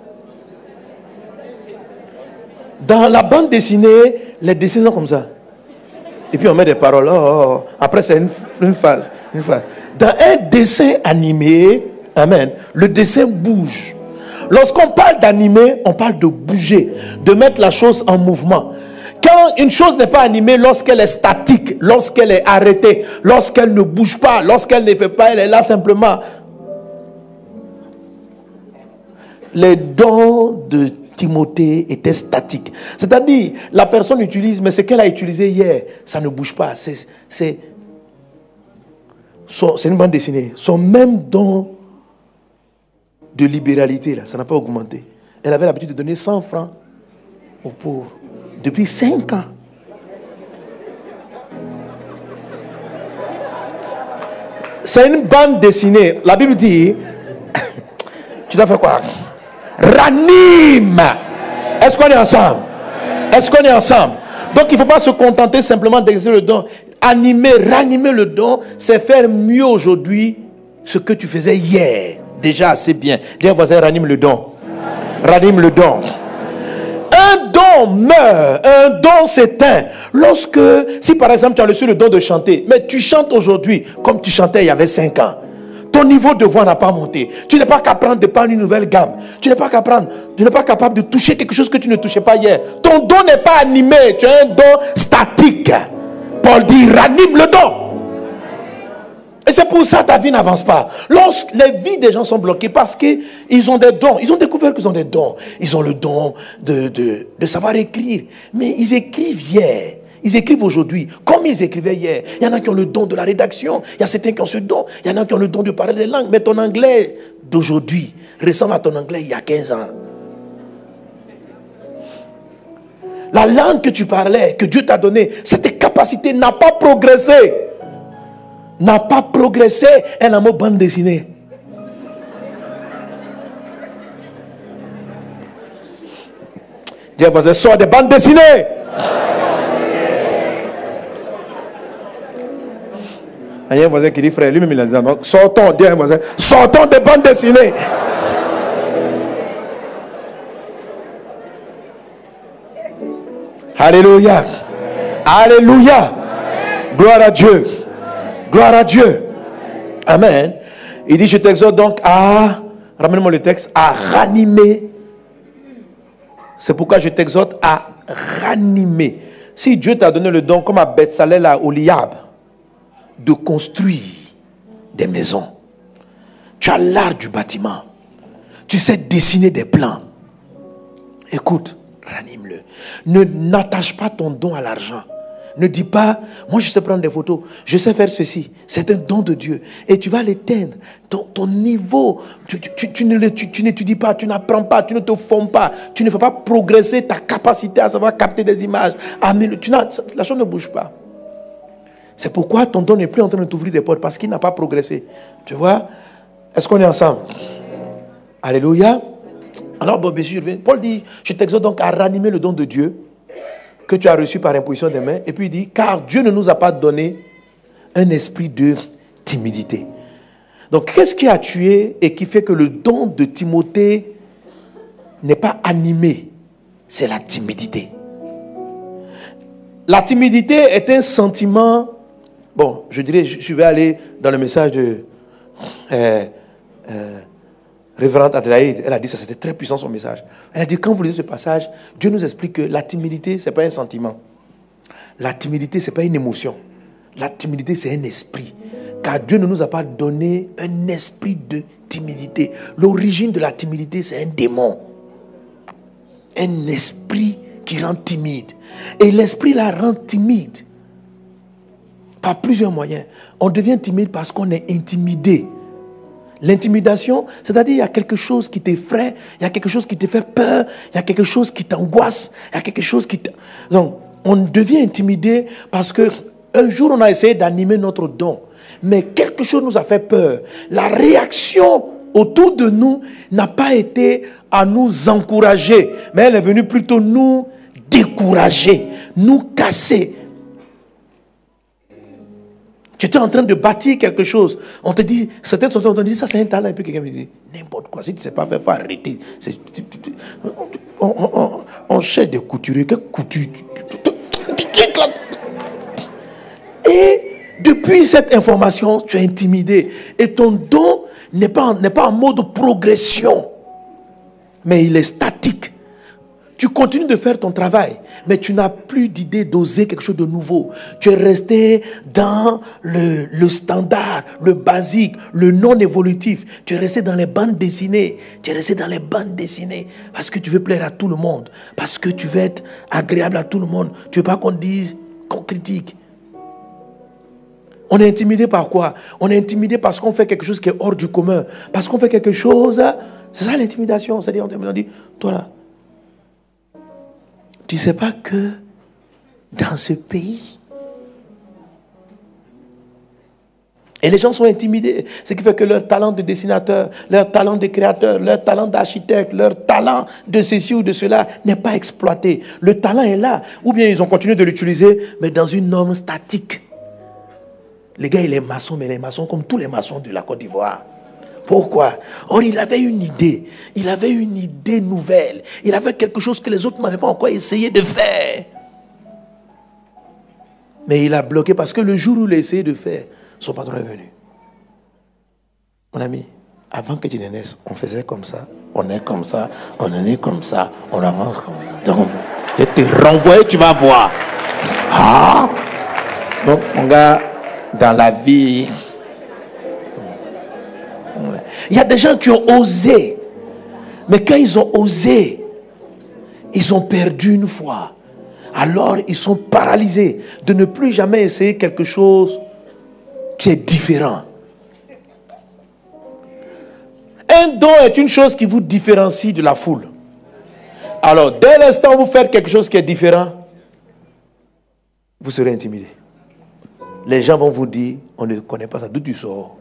Dans la bande dessinée, les dessins sont comme ça. Et puis on met des paroles. Oh, oh, oh. Après, c'est une, une phase, une phase. Dans un dessin animé, amen, le dessin bouge. Lorsqu'on parle d'animer, on parle de bouger, de mettre la chose en mouvement. Quand une chose n'est pas animée, lorsqu'elle est statique, lorsqu'elle est arrêtée, lorsqu'elle ne bouge pas, lorsqu'elle ne fait pas, elle est là simplement. Les dons de Timothée étaient statiques. C'est-à-dire, la personne utilise, mais ce qu'elle a utilisé hier, ça ne bouge pas. C'est, c'est, c'est une bande dessinée. Son même don de libéralité, là, ça n'a pas augmenté. Elle avait l'habitude de donner cent francs aux pauvres. Depuis cinq ans. C'est une bande dessinée. La Bible dit, tu dois faire quoi? Ranime. Est-ce qu'on est ensemble? Est-ce qu'on est ensemble? Donc il ne faut pas se contenter simplement d'exercer le don. Animer, ranimer le don, c'est faire mieux aujourd'hui ce que tu faisais hier. Déjà assez bien. Dis à voisin, ranime le don. Ranime le don. Un don meurt, un don s'éteint. Lorsque, si par exemple tu as reçu le don de chanter, mais tu chantes aujourd'hui comme tu chantais il y avait cinq ans, ton niveau de voix n'a pas monté. Tu n'es pas capable de prendre une nouvelle gamme. Tu n'es pas capable, tu n'es pas capable de toucher quelque chose que tu ne touchais pas hier. Ton don n'est pas animé, tu as un don statique. Paul dit, ranime le don. Et c'est pour ça que ta vie n'avance pas. Lorsque les vies des gens sont bloquées parce qu'ils ont des dons. Ils ont découvert qu'ils ont des dons. Ils ont le don de, de, de savoir écrire. Mais ils écrivent hier. Ils écrivent aujourd'hui. Comme ils écrivaient hier. Il y en a qui ont le don de la rédaction. Il y a certains qui ont ce don. Il y en a qui ont le don de parler des langues. Mais ton anglais d'aujourd'hui ressemble à ton anglais il y a quinze ans. La langue que tu parlais, que Dieu t'a donnée, cette capacité n'a pas progressé. N'a pas progressé, un amour bande dessinée. Dieu vous sort des bandes dessinées. Il y a un voisin qui dit frère, lui-même il a dit donc, sortons, dis un voisin, sortons des bandes dessinées. Alléluia. Alléluia. Gloire à Dieu. Gloire à Dieu. Amen. Il dit, je t'exhorte donc à, ramène-moi le texte, à ranimer. C'est pourquoi je t'exhorte à ranimer. Si Dieu t'a donné le don, comme à Bethsalel, à Oliab, de construire des maisons. Tu as l'art du bâtiment. Tu sais dessiner des plans. Écoute, ranime-le. Ne n'attache pas ton don à l'argent. Ne dis pas, moi je sais prendre des photos, je sais faire ceci. C'est un don de Dieu. Et tu vas l'éteindre. Ton, ton niveau, tu, tu, tu, ne, tu, tu n'étudies pas, tu n'apprends pas, tu ne te formes pas. Tu ne fais pas progresser ta capacité à savoir capter des images. Ah, mais tu n'as, la chose ne bouge pas. C'est pourquoi ton don n'est plus en train de t'ouvrir des portes, parce qu'il n'a pas progressé. Tu vois? Est-ce qu'on est ensemble? Alléluia. Alors, bon, bien sûr, Paul dit, je t'exhorte donc à ranimer le don de Dieu que tu as reçu par imposition des mains. Et puis il dit, car Dieu ne nous a pas donné un esprit de timidité. Donc qu'est-ce qui a tué et qui fait que le don de Timothée n'est pas animé? C'est la timidité. La timidité est un sentiment, bon, je dirais, je vais aller dans le message de euh, euh, Révérende Adélaïde, elle a dit ça, c'était très puissant son message. Elle a dit, quand vous lisez ce passage, Dieu nous explique que la timidité, ce n'est pas un sentiment. La timidité, ce n'est pas une émotion. La timidité, c'est un esprit. Car Dieu ne nous a pas donné un esprit de timidité. L'origine de la timidité, c'est un démon. Un esprit qui rend timide. Et l'esprit la rend timide. Par plusieurs moyens. On devient timide parce qu'on est intimidé. L'intimidation, c'est-à-dire il y a quelque chose qui t'effraie, il y a quelque chose qui te fait peur, il y a quelque chose qui t'angoisse, il y a quelque chose qui... T... Donc, on devient intimidé parce que un jour on a essayé d'animer notre don, mais quelque chose nous a fait peur. La réaction autour de nous n'a pas été à nous encourager, mais elle est venue plutôt nous décourager, nous casser. Tu étais en train de bâtir quelque chose. On te dit, certaines sont en train de dire, ça c'est un talent. Et puis quelqu'un me dit, n'importe quoi. Si tu ne sais pas faire, il faut arrêter. C'est, tu, tu, tu, on, on, on, on cherche des couturiers. Quelle couture? Et depuis cette information, tu es intimidé. Et ton don n'est pas, n'est pas en mode progression. Mais il est statique. Tu continues de faire ton travail, mais tu n'as plus d'idée d'oser quelque chose de nouveau. Tu es resté dans le, le standard, le basique, le non évolutif. Tu es resté dans les bandes dessinées. Tu es resté dans les bandes dessinées parce que tu veux plaire à tout le monde, parce que tu veux être agréable à tout le monde. Tu ne veux pas qu'on dise, qu'on critique. On est intimidé par quoi? On est intimidé parce qu'on fait quelque chose qui est hors du commun. Parce qu'on fait quelque chose, c'est ça l'intimidation. C'est-à-dire, on dit, toi là, tu ne sais pas que dans ce pays, et les gens sont intimidés, ce qui fait que leur talent de dessinateur, leur talent de créateur, leur talent d'architecte, leur talent de ceci ou de cela n'est pas exploité. Le talent est là, ou bien ils ont continué de l'utiliser, mais dans une norme statique. Les gars, il est maçon, mais il est maçon comme tous les maçons de la Côte d'Ivoire. Pourquoi? Or, il avait une idée. Il avait une idée nouvelle. Il avait quelque chose que les autres n'avaient pas encore essayé de faire. Mais il a bloqué parce que le jour où il a essayé de faire, son patron est venu. Mon ami, avant que tu ne naisses, on faisait comme ça, on est comme ça, on est comme ça, on avance comme ça. Donc, je te renvoie, tu vas voir. Ah! Donc, mon gars, dans la vie... Il y a des gens qui ont osé. Mais quand ils ont osé, ils ont perdu une fois. Alors ils sont paralysés de ne plus jamais essayer quelque chose qui est différent. Un don est une chose qui vous différencie de la foule. Alors dès l'instant où vous faites quelque chose qui est différent, vous serez intimidé. Les gens vont vous dire, on ne connaît pas ça, d'où tu sors?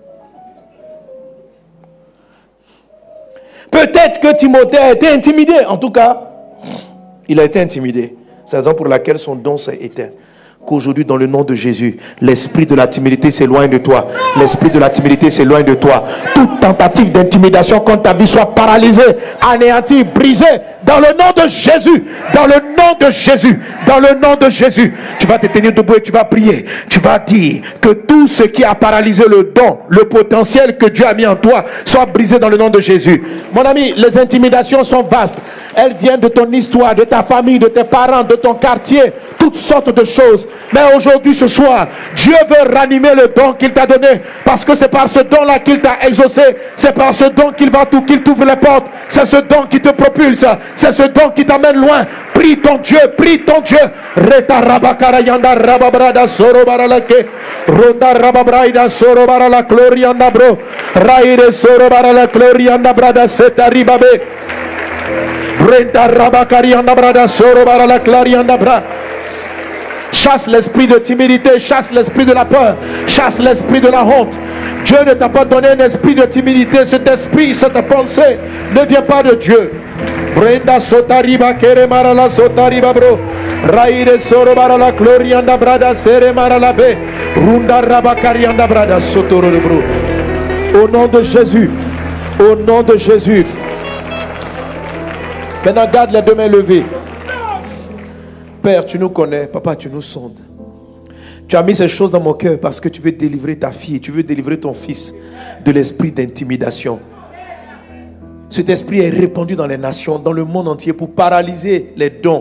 Peut-être que Timothée a été intimidé. En tout cas, il a été intimidé. C'est la raison pour laquelle son don s'est éteint. Qu'aujourd'hui, dans le nom de Jésus, l'esprit de la timidité s'éloigne de toi. L'esprit de la timidité s'éloigne de toi. Toute tentative d'intimidation contre ta vie soit paralysée, anéantie, brisée. Dans le nom de Jésus. Dans le nom de Jésus. Dans le nom de Jésus. Tu vas te tenir debout et tu vas prier. Tu vas dire que tout ce qui a paralysé le don, le potentiel que Dieu a mis en toi, soit brisé dans le nom de Jésus. Mon ami, les intimidations sont vastes. Elles viennent de ton histoire, de ta famille, de tes parents, de ton quartier, toutes sortes de choses. Mais aujourd'hui, ce soir, Dieu veut ranimer le don qu'il t'a donné, parce que c'est par ce don-là qu'il t'a exaucé. C'est par ce don qu'il va tout, qu'il t'ouvre les portes. C'est ce don qui te propulse. C'est ce don qui t'amène loin. Prie ton Dieu, prie ton Dieu. Reta rabakara yanda rababrada soro baralake. Ronda rababraida soro barala glorianda bro. Raire soro barala glorianda brada setaribabe. Renta rabakari yanda brada soro barala glorianda bra. Chasse l'esprit de timidité, chasse l'esprit de la peur, chasse l'esprit de la honte. Dieu ne t'a pas donné un esprit de timidité. Cet esprit, cette pensée ne vient pas de Dieu. Brenda sotariba kere marala sotariba bro. Raire soro marala glorianda brada sere marala be. Runda rabakarianda brada sotoro bro. Au nom de Jésus, au nom de Jésus. Maintenant garde les deux mains levées. Père, tu nous connais. Papa, tu nous sondes. Tu as mis ces choses dans mon cœur parce que tu veux délivrer ta fille, tu veux délivrer ton fils de l'esprit d'intimidation. Cet esprit est répandu dans les nations, dans le monde entier pour paralyser les dons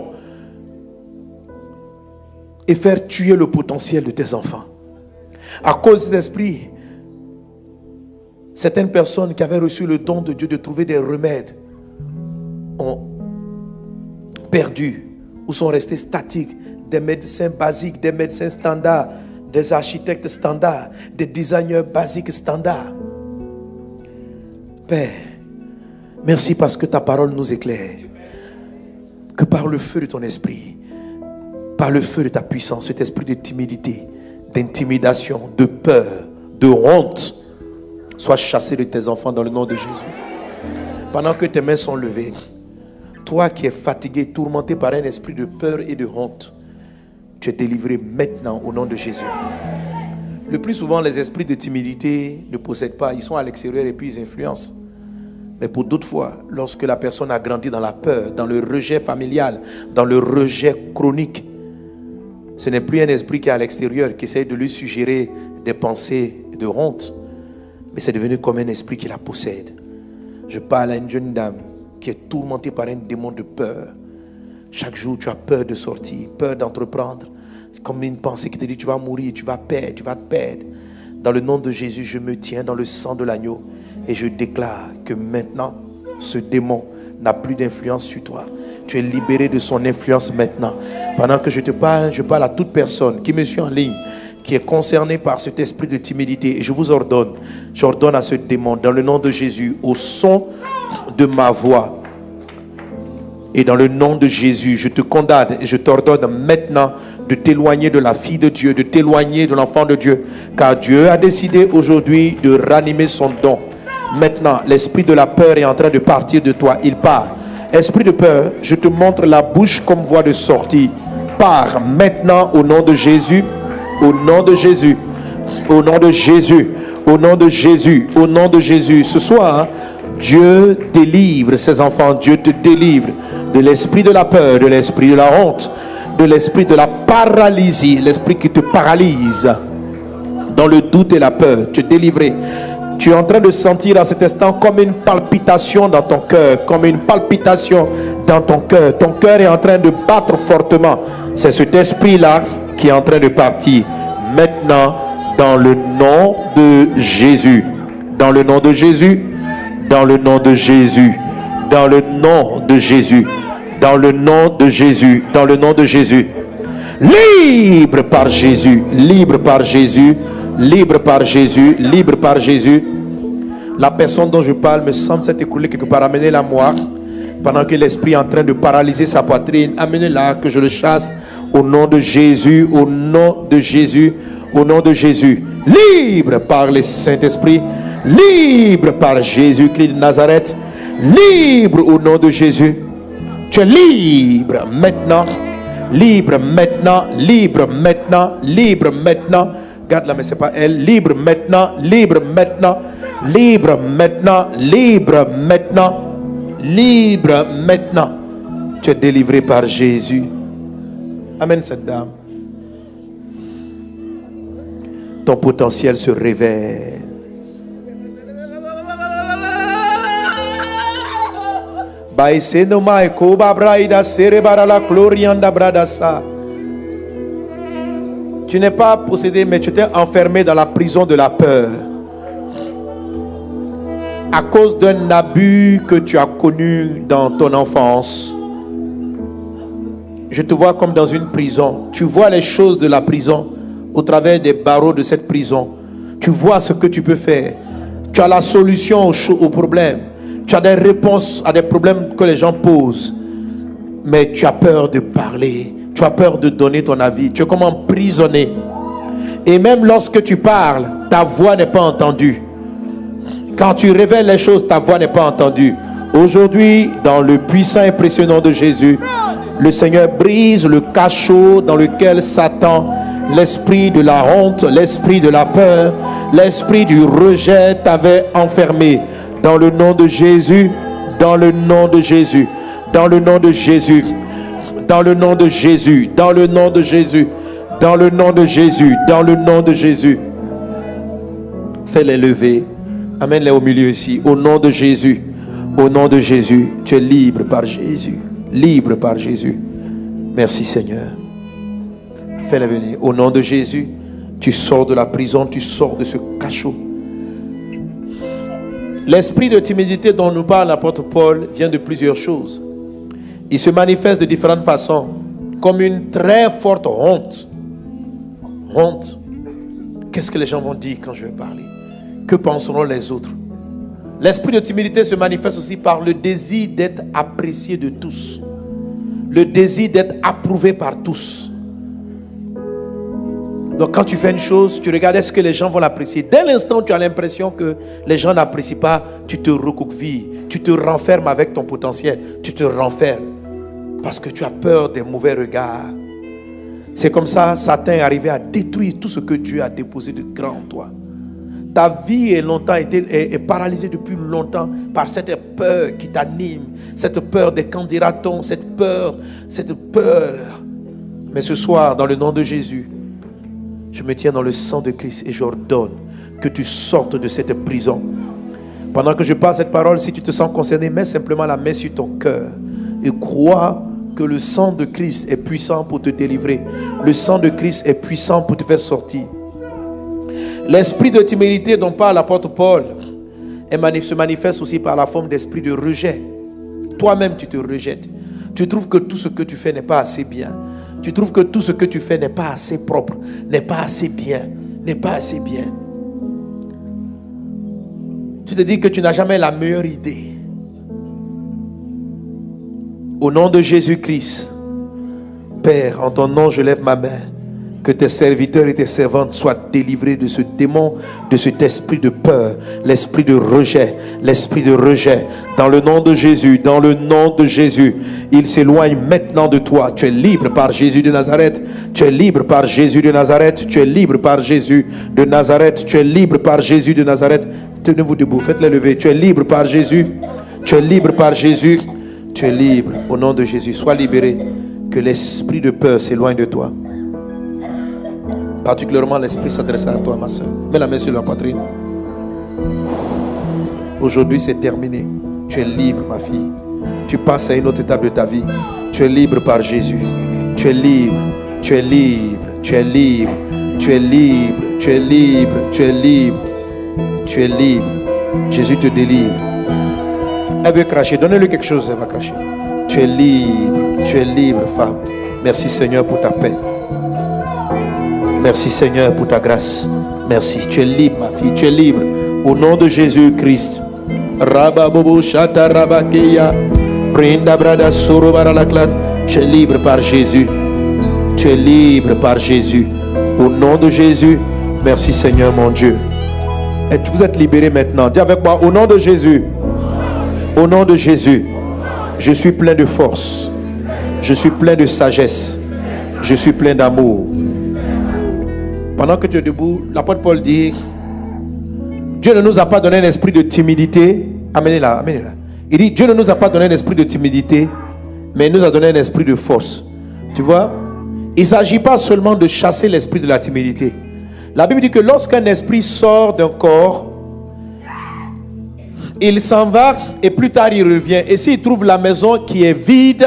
et faire tuer le potentiel de tes enfants. À cause de cet esprit, certaines personnes qui avaient reçu le don de Dieu de trouver des remèdes ont perdu ou sont restés statiques. Des médecins basiques, des médecins standards, des architectes standards, des designers basiques standards. Père, merci parce que ta parole nous éclaire. Que par le feu de ton esprit, par le feu de ta puissance, cet esprit de timidité, d'intimidation, de peur, de honte, soit chassé de tes enfants dans le nom de Jésus. Pendant que tes mains sont levées, toi qui es fatigué, tourmenté par un esprit de peur et de honte, tu es délivré maintenant au nom de Jésus. Le plus souvent, les esprits de timidité ne possèdent pas. Ils sont à l'extérieur et puis ils influencent. Mais pour d'autres fois, lorsque la personne a grandi dans la peur, dans le rejet familial, dans le rejet chronique, ce n'est plus un esprit qui est à l'extérieur, qui essaie de lui suggérer des pensées de honte, mais c'est devenu comme un esprit qui la possède. Je parle à une jeune dame qui est tourmentée par un démon de peur. Chaque jour, tu as peur de sortir, peur d'entreprendre. C'est comme une pensée qui te dit, tu vas mourir, tu vas perdre, tu vas te perdre. Dans le nom de Jésus, je me tiens dans le sang de l'agneau et je déclare que maintenant, ce démon n'a plus d'influence sur toi. Tu es libéré de son influence maintenant. Pendant que je te parle, je parle à toute personne qui me suit en ligne, qui est concernée par cet esprit de timidité. Et je vous ordonne, j'ordonne à ce démon, dans le nom de Jésus, au son de ma voix, et dans le nom de Jésus, je te condamne et je t'ordonne maintenant de t'éloigner de la fille de Dieu, de t'éloigner de l'enfant de Dieu. Car Dieu a décidé aujourd'hui de ranimer son don. Maintenant, l'esprit de la peur est en train de partir de toi. Il part. Esprit de peur, je te montre la bouche comme voie de sortie. Pars maintenant au nom de Jésus. Au nom de Jésus. Au nom de Jésus. Au nom de Jésus. Au nom de Jésus. Ce soir, Dieu délivre ses enfants. Dieu te délivre de l'esprit de la peur, de l'esprit de la honte, de l'esprit de la paralysie, l'esprit qui te paralyse dans le doute et la peur. Tu es délivré. Tu es en train de sentir à cet instant comme une palpitation dans ton cœur, comme une palpitation dans ton cœur. Ton cœur est en train de battre fortement. C'est cet esprit-là qui est en train de partir maintenant dans le nom de Jésus. Dans le nom de Jésus. Dans le nom de Jésus. Dans le nom de Jésus. Dans le nom de Jésus. Dans le nom de Jésus. Libre par Jésus. Libre par Jésus. Libre par Jésus. Libre par Jésus. La personne dont je parle me semble s'être écoulée quelque part. Amenez-la moi. Pendant que l'esprit est en train de paralyser sa poitrine. Amenez-la, que je le chasse. Au nom de Jésus. Au nom de Jésus. Au nom de Jésus. Libre par le Saint-Esprit. Libre par Jésus-Christ de Nazareth. Libre au nom de Jésus. Tu es libre maintenant. Libre maintenant. Libre maintenant. Libre maintenant. Garde-la, mais ce n'est pas elle. Libre maintenant. Libre maintenant. Libre maintenant. Libre maintenant. Libre maintenant. Tu es délivré par Jésus. Amen cette dame. Ton potentiel se révèle. Tu n'es pas possédé, mais tu t'es enfermé dans la prison de la peur à cause d'un abus que tu as connu dans ton enfance. Je te vois comme dans une prison. Tu vois les choses de la prison au travers des barreaux de cette prison. Tu vois ce que tu peux faire. Tu as la solution aux, aux problèmes. Tu as des réponses à des problèmes que les gens posent. Mais tu as peur de parler. Tu as peur de donner ton avis. Tu es comme emprisonné. Et même lorsque tu parles, ta voix n'est pas entendue. Quand tu révèles les choses, ta voix n'est pas entendue. Aujourd'hui, dans le puissant et précieux nom de Jésus, le Seigneur brise le cachot dans lequel Satan, l'esprit de la honte, l'esprit de la peur, l'esprit du rejet t'avait enfermé. Dans le nom de Jésus, dans le nom de Jésus, dans le nom de Jésus, dans le nom de Jésus, dans le nom de Jésus, dans le nom de Jésus, dans le nom de Jésus. Fais-les lever. Amène-les au milieu ici. Au nom de Jésus, Au nom de Jésus, tu es libre par Jésus. Libre par Jésus. Merci Seigneur. Fais-le venir. Au nom de Jésus, tu sors de la prison, tu sors de ce cachot. L'esprit de timidité dont nous parle l'apôtre Paul vient de plusieurs choses. Il se manifeste de différentes façons, comme une très forte honte. Honte. Qu'est-ce que les gens vont dire quand je vais parler? Que penseront les autres? L'esprit de timidité se manifeste aussi par le désir d'être apprécié de tous. Le désir d'être approuvé par tous. Donc quand tu fais une chose, tu regardes est-ce que les gens vont l'apprécier. Dès l'instant où tu as l'impression que les gens n'apprécient pas, tu te recoquevilles, tu te renfermes avec ton potentiel, tu te renfermes parce que tu as peur des mauvais regards. C'est comme ça, Satan est arrivé à détruire tout ce que Dieu a déposé de grand en toi. Ta vie est, longtemps été, est, est paralysée depuis longtemps par cette peur qui t'anime, cette peur des qu'en dira-t-on, cette peur, cette peur. Mais ce soir, dans le nom de Jésus, je me tiens dans le sang de Christ et j'ordonne que tu sortes de cette prison. Pendant que je parle cette parole, si tu te sens concerné, mets simplement la main sur ton cœur et crois que le sang de Christ est puissant pour te délivrer. Le sang de Christ est puissant pour te faire sortir. L'esprit de timidité dont parle l'apôtre Paul se manifeste aussi par la forme d'esprit de rejet. Toi-même, tu te rejettes. Tu trouves que tout ce que tu fais n'est pas assez bien. Tu trouves que tout ce que tu fais n'est pas assez propre, n'est pas assez bien, n'est pas assez bien. Tu te dis que tu n'as jamais la meilleure idée. Au nom de Jésus-Christ, Père, en ton nom, je lève ma main. Que tes serviteurs et tes servantes soient délivrés de ce démon, de cet esprit de peur, l'esprit de rejet, l'esprit de rejet. Dans le nom de Jésus, dans le nom de Jésus, il s'éloigne maintenant de toi. Tu es libre par Jésus de Nazareth. Tu es libre par Jésus de Nazareth. Tu es libre par Jésus de Nazareth. Tu es libre par Jésus de Nazareth. Tenez-vous debout, faites-les lever. Tu es libre par Jésus. Tu es libre par Jésus. Tu es libre au nom de Jésus. Sois libéré. Que l'esprit de peur s'éloigne de toi. Particulièrement l'esprit s'adresse à toi, ma soeur. Mets la main sur la poitrine. Aujourd'hui c'est terminé. Tu es libre, ma fille. Tu passes à une autre étape de ta vie. Tu es libre par Jésus. Tu es libre. Tu es libre. Tu es libre. Tu es libre. Tu es libre. Tu es libre. Tu es libre. Jésus te délivre. Elle veut cracher. Donnez-lui quelque chose, elle va cracher. Tu es libre. Tu es libre, femme. Merci Seigneur pour ta paix. Merci Seigneur pour ta grâce. Merci. Tu es libre, ma fille. Tu es libre. Au nom de Jésus-Christ. Rababobo Shata Rabakeya. Brinda Brada Soro Baralaklat. Tu es libre par Jésus. Tu es libre par Jésus. Au nom de Jésus. Merci Seigneur mon Dieu. Et vous êtes libérés maintenant. Dis avec moi. Au nom de Jésus. Au nom de Jésus. Je suis plein de force. Je suis plein de sagesse. Je suis plein d'amour. Pendant que tu es debout, l'apôtre Paul dit, Dieu ne nous a pas donné un esprit de timidité. Amenez-la, amenez-la. Il dit, Dieu ne nous a pas donné un esprit de timidité, mais il nous a donné un esprit de force. Tu vois, il ne s'agit pas seulement de chasser l'esprit de la timidité. La Bible dit que lorsqu'un esprit sort d'un corps, il s'en va et plus tard il revient. Et s'il trouve la maison qui est vide,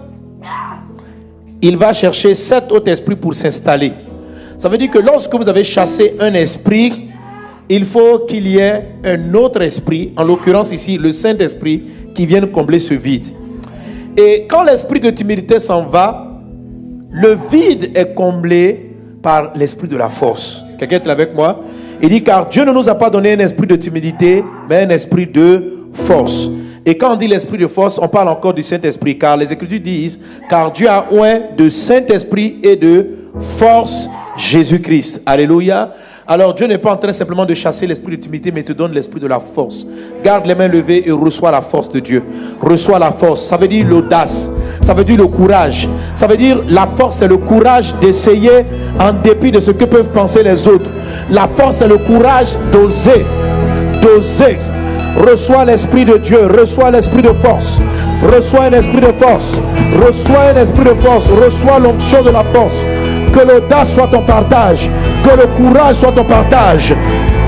il va chercher sept autres esprits pour s'installer. Ça veut dire que lorsque vous avez chassé un esprit, il faut qu'il y ait un autre esprit, en l'occurrence ici le Saint-Esprit, qui vienne combler ce vide. Et quand l'esprit de timidité s'en va, le vide est comblé par l'esprit de la force. Quelqu'un est avec moi? Il dit car Dieu ne nous a pas donné un esprit de timidité, mais un esprit de force. Et quand on dit l'esprit de force, on parle encore du Saint-Esprit, car les Écritures disent car Dieu a oint de Saint-Esprit et de force Jésus-Christ. Alléluia. Alors Dieu n'est pas en train simplement de chasser l'esprit de timidité, mais te donne l'esprit de la force. Garde les mains levées et reçois la force de Dieu. Reçois la force. Ça veut dire l'audace. Ça veut dire le courage. Ça veut dire la force, c'est le courage d'essayer en dépit de ce que peuvent penser les autres. La force, c'est le courage d'oser. D'oser. Reçois l'esprit de Dieu. Reçois l'esprit de force. Reçois un esprit de force. Reçois un esprit de force. Reçois l'onction de la force. Que l'audace soit ton partage. Que le courage soit ton partage.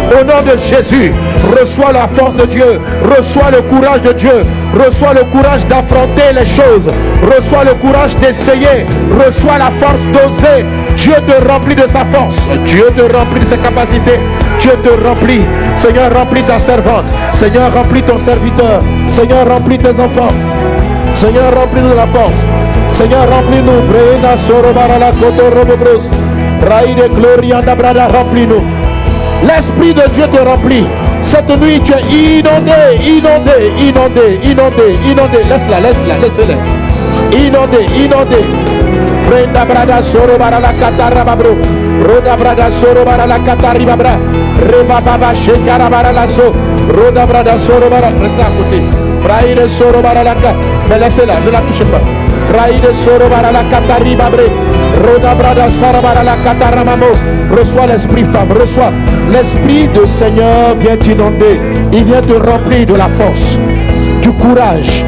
Au nom de Jésus, reçois la force de Dieu, reçois le courage de Dieu, reçois le courage d'affronter les choses, reçois le courage d'essayer, reçois la force d'oser. Dieu te remplit de sa force, Dieu te remplit de ses capacités, Dieu te remplit. Seigneur, remplis ta servante, Seigneur, remplis ton serviteur, Seigneur, remplis tes enfants, Seigneur, remplis-nous de la force, Seigneur, remplis-nous. Brenda Sorobara la Kotorobobros, Raïde Glorianda Brada, remplis-nous. L'Esprit de Dieu te remplit. Cette nuit, tu es inondé, inondé, inondé, inondé, inondé. Laisse-la, laisse-la, laisse-la. Inondé, inondé. Brenda Brada Sorobara la Katarababro. Roda Brada Sorobara la Kataribabra. Reba Baba Shekarabara la So. Roda Brada Sorobara. Reste à côté. Braïde Sorobara la Kataribabra. Mais laissez-la, ne la touchez pas. Braïde Sorobara la Kataribabre. Roda Brada Sarabara la Kataramamo. Reçois l'esprit, femme, reçois. L'esprit de Seigneur vient t'inonder. Il vient te remplir de la force, du courage,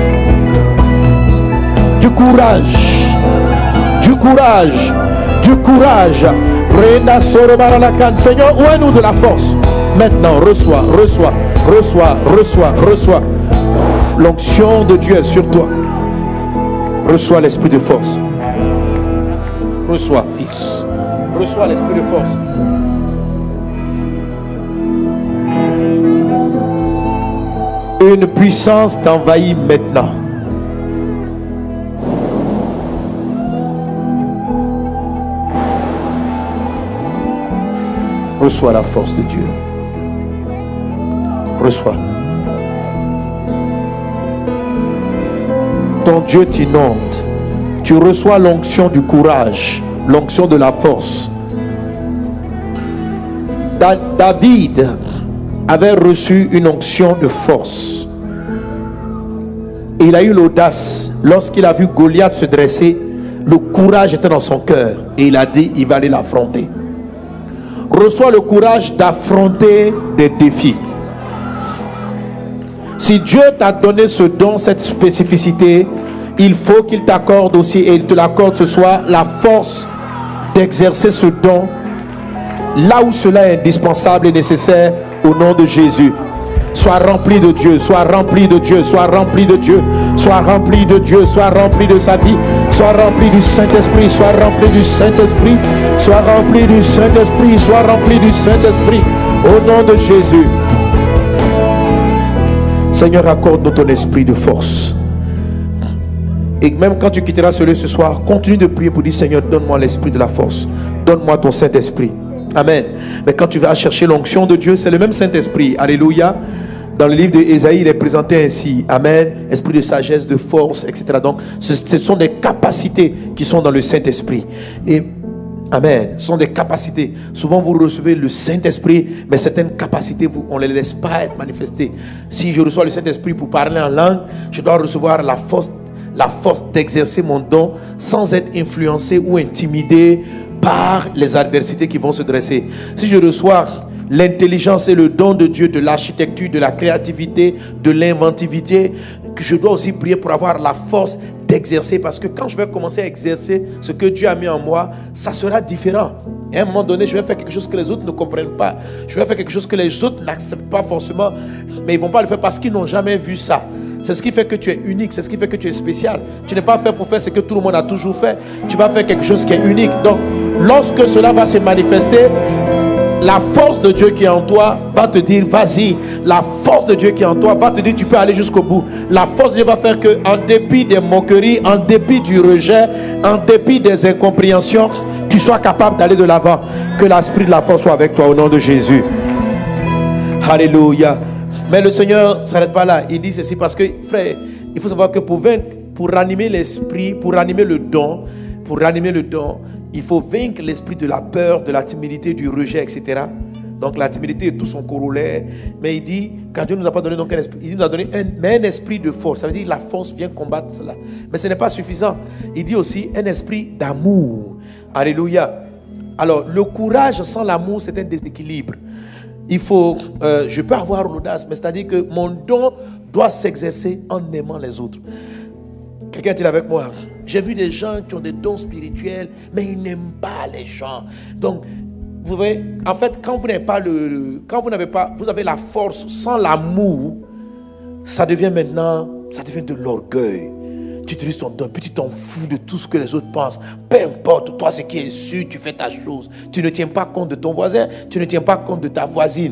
du courage, du courage, du courage. Brenda Sorobara la Kan. Seigneur, où est-nous de la force? Maintenant, reçois, reçois, reçois, reçois, reçois. L'onction de Dieu est sur toi. Reçois l'esprit de force. Reçois, fils. Reçois l'esprit de force. Une puissance t'envahit maintenant. Reçois la force de Dieu. Reçois. Ton Dieu t'inonde. Tu reçois l'onction du courage, l'onction de la force. Da- David avait reçu une onction de force. Et il a eu l'audace. Lorsqu'il a vu Goliath se dresser, le courage était dans son cœur. Et il a dit, il va aller l'affronter. Reçois le courage d'affronter des défis. Si Dieu t'a donné ce don, cette spécificité, il faut qu'il t'accorde aussi, et il te l'accorde ce soir, la force d'exercer ce don là où cela est indispensable et nécessaire, au nom de Jésus. Sois rempli de Dieu, sois rempli de Dieu, sois rempli de Dieu, sois rempli de Dieu, sois rempli de sa vie, sois rempli du Saint-Esprit, sois rempli du Saint-Esprit, sois rempli du Saint-Esprit, sois rempli du Saint-Esprit, au nom de Jésus. Seigneur, accorde-nous ton esprit de force. Et même quand tu quitteras ce lieu ce soir, continue de prier pour dire, Seigneur, donne-moi l'esprit de la force, donne-moi ton Saint-Esprit. Amen. Mais quand tu vas chercher l'onction de Dieu, c'est le même Saint-Esprit. Alléluia. Dans le livre d'Ésaïe, il est présenté ainsi. Amen. Esprit de sagesse, de force, et cetera. Donc, ce, ce sont des capacités qui sont dans le Saint-Esprit. Et Amen. Ce sont des capacités. Souvent, vous recevez le Saint-Esprit, mais certaines capacités, vous, on ne les laisse pas être manifestées. Si je reçois le Saint-Esprit pour parler en langue, je dois recevoir la force, la force d'exercer mon don sans être influencé ou intimidé par les adversités qui vont se dresser. Si je reçois l'intelligence et le don de Dieu, de l'architecture, de la créativité, de l'inventivité, que je dois aussi prier pour avoir la force d'exercer, parce que quand je vais commencer à exercer ce que Dieu a mis en moi, ça sera différent. Et à un moment donné, je vais faire quelque chose que les autres ne comprennent pas. Je vais faire quelque chose que les autres n'acceptent pas forcément, mais ils ne vont pas le faire parce qu'ils n'ont jamais vu ça. C'est ce qui fait que tu es unique, c'est ce qui fait que tu es spécial. Tu n'es pas fait pour faire ce que tout le monde a toujours fait. Tu vas faire quelque chose qui est unique. Donc, lorsque cela va se manifester, la force de Dieu qui est en toi va te dire, vas-y. La force de Dieu qui est en toi va te dire, tu peux aller jusqu'au bout. La force de Dieu va faire que, en dépit des moqueries, en dépit du rejet, en dépit des incompréhensions, tu sois capable d'aller de l'avant. Que l'esprit de la force soit avec toi au nom de Jésus. Alléluia. Mais le Seigneur ne s'arrête pas là. Il dit ceci parce que, frère, il faut savoir que pour vaincre, pour ranimer l'esprit, pour ranimer le don, pour ranimer le don, il faut vaincre l'esprit de la peur, de la timidité, du rejet, et cetera. Donc la timidité est tout son corollaire. Mais il dit, car Dieu ne nous a pas donné donc un esprit, il nous a donné un, mais un esprit de force. Ça veut dire que la force vient combattre cela. Mais ce n'est pas suffisant. Il dit aussi un esprit d'amour. Alléluia. Alors le courage sans l'amour, c'est un déséquilibre. Il faut, euh, je peux avoir l'audace, mais c'est-à-dire que mon don doit s'exercer en aimant les autres. Quelqu'un dit avec moi, j'ai vu des gens qui ont des dons spirituels, mais ils n'aiment pas les gens. Donc, vous voyez, en fait, quand vous n'avez pas le, le quand vous n'avez pas, vous avez la force sans l'amour, ça devient maintenant, ça devient de l'orgueil. Tu utilises ton don, puis tu t'en fous de tout ce que les autres pensent. Peu importe, toi, ce qui est sûr, tu fais ta chose. Tu ne tiens pas compte de ton voisin, tu ne tiens pas compte de ta voisine.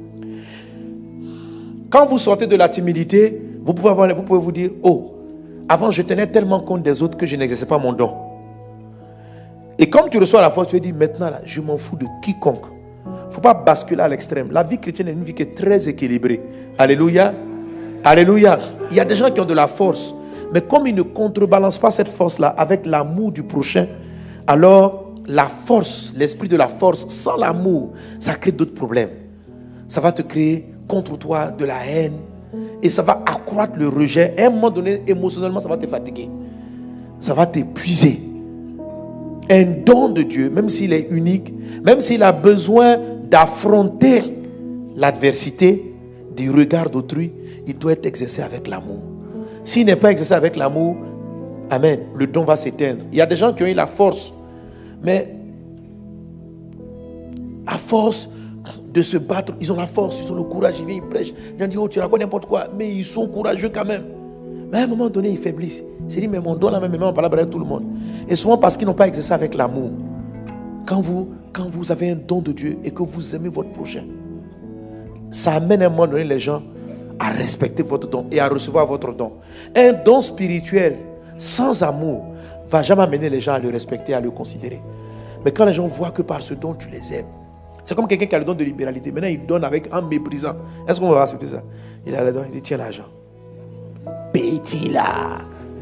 Quand vous sortez de la timidité, vous pouvez, avoir, vous pouvez vous dire, oh, avant je tenais tellement compte des autres que je n'exerçais pas mon don. Et comme tu reçois la force, tu te dis, maintenant, là, je m'en fous de quiconque. Il ne faut pas basculer à l'extrême. La vie chrétienne est une vie qui est très équilibrée. Alléluia. Alléluia. Il y a des gens qui ont de la force. Mais comme ils ne contrebalancent pas cette force-là avec l'amour du prochain, alors la force, l'esprit de la force, sans l'amour, ça crée d'autres problèmes. Ça va te créer contre toi de la haine et ça va accroître le rejet. À un moment donné, émotionnellement, ça va te fatiguer. Ça va t'épuiser. Un don de Dieu, même s'il est unique, même s'il a besoin d'affronter l'adversité du regard d'autrui, il doit être exercé avec l'amour. S'il n'est pas exercé avec l'amour, amen, le don va s'éteindre. Il y a des gens qui ont eu la force, mais à force de se battre, ils ont la force, ils ont le courage, ils viennent, ils prêchent. Ils ont dit, oh, tu racontes n'importe quoi, mais ils sont courageux quand même. Mais à un moment donné, ils faiblissent. Ils se disent, mais mon don là, même, on parle avec tout le monde. Et souvent parce qu'ils n'ont pas exercé avec l'amour. Quand vous, quand vous avez un don de Dieu et que vous aimez votre prochain, ça amène à un moment donné les gens à respecter votre don et à recevoir votre don. Un don spirituel sans amour ne va jamais amener les gens à le respecter, à le considérer. Mais quand les gens voient que par ce don tu les aimes, c'est comme quelqu'un qui a le don de libéralité. Maintenant il donne avec en méprisant. Est-ce qu'on va accepter ça? Il a le don, il dit tiens l'argent. Petit là.